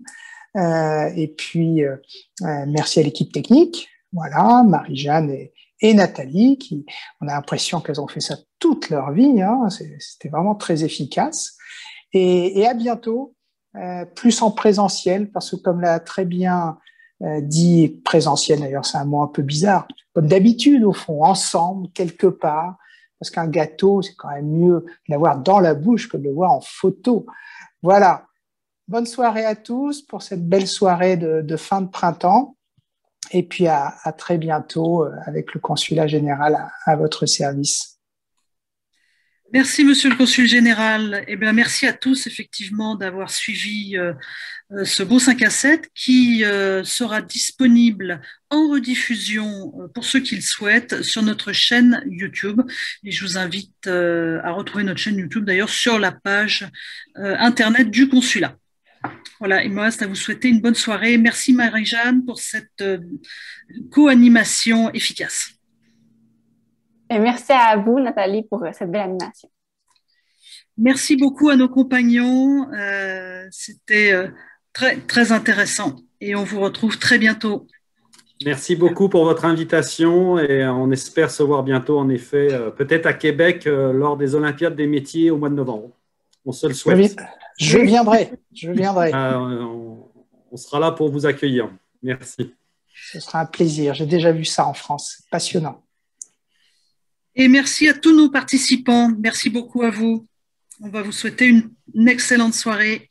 Euh, et puis, euh, euh, merci à l'équipe technique. Voilà, Marie-Jeanne et, et Nathalie, qui, on a l'impression qu'elles ont fait ça toute leur vie, hein, c'était vraiment très efficace. Et, et à bientôt euh, plus en présentiel, parce que comme l'a très bien euh, dit présentiel, d'ailleurs c'est un mot un peu bizarre, comme d'habitude au fond, ensemble, quelque part, parce qu'un gâteau, c'est quand même mieux de l'avoir dans la bouche que de le voir en photo. Voilà. Bonne soirée à tous pour cette belle soirée de, de fin de printemps. Et puis à, à très bientôt avec le consulat général à, à votre service. Merci, Monsieur le Consul général. Eh bien, merci à tous, effectivement, d'avoir suivi euh, ce beau cinq à sept qui euh, sera disponible en rediffusion euh, pour ceux qui le souhaitent sur notre chaîne YouTube. Et je vous invite euh, à retrouver notre chaîne YouTube, d'ailleurs, sur la page euh, Internet du consulat. Voilà, il me reste à vous souhaiter une bonne soirée. Merci, Marie-Jeanne, pour cette euh, co-animation efficace. Et merci à vous, Nathalie, pour cette belle animation. Merci beaucoup à nos compagnons. Euh, C'était euh, très, très intéressant. Et on vous retrouve très bientôt. Merci beaucoup pour votre invitation et on espère se voir bientôt, en effet, euh, peut-être à Québec euh, lors des Olympiades des métiers au mois de novembre. On se le souhaite. Je viendrai. Je viendrai. Euh, on, on sera là pour vous accueillir. Merci. Ce sera un plaisir. J'ai déjà vu ça en France. C'est passionnant. Et merci à tous nos participants. Merci beaucoup à vous. On va vous souhaiter une, une excellente soirée.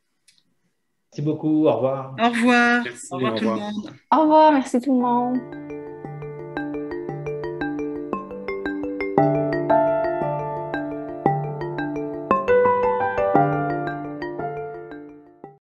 Merci beaucoup. Au revoir. Au revoir. Merci, au revoir au tout revoir. le monde. Au revoir. Merci tout le monde.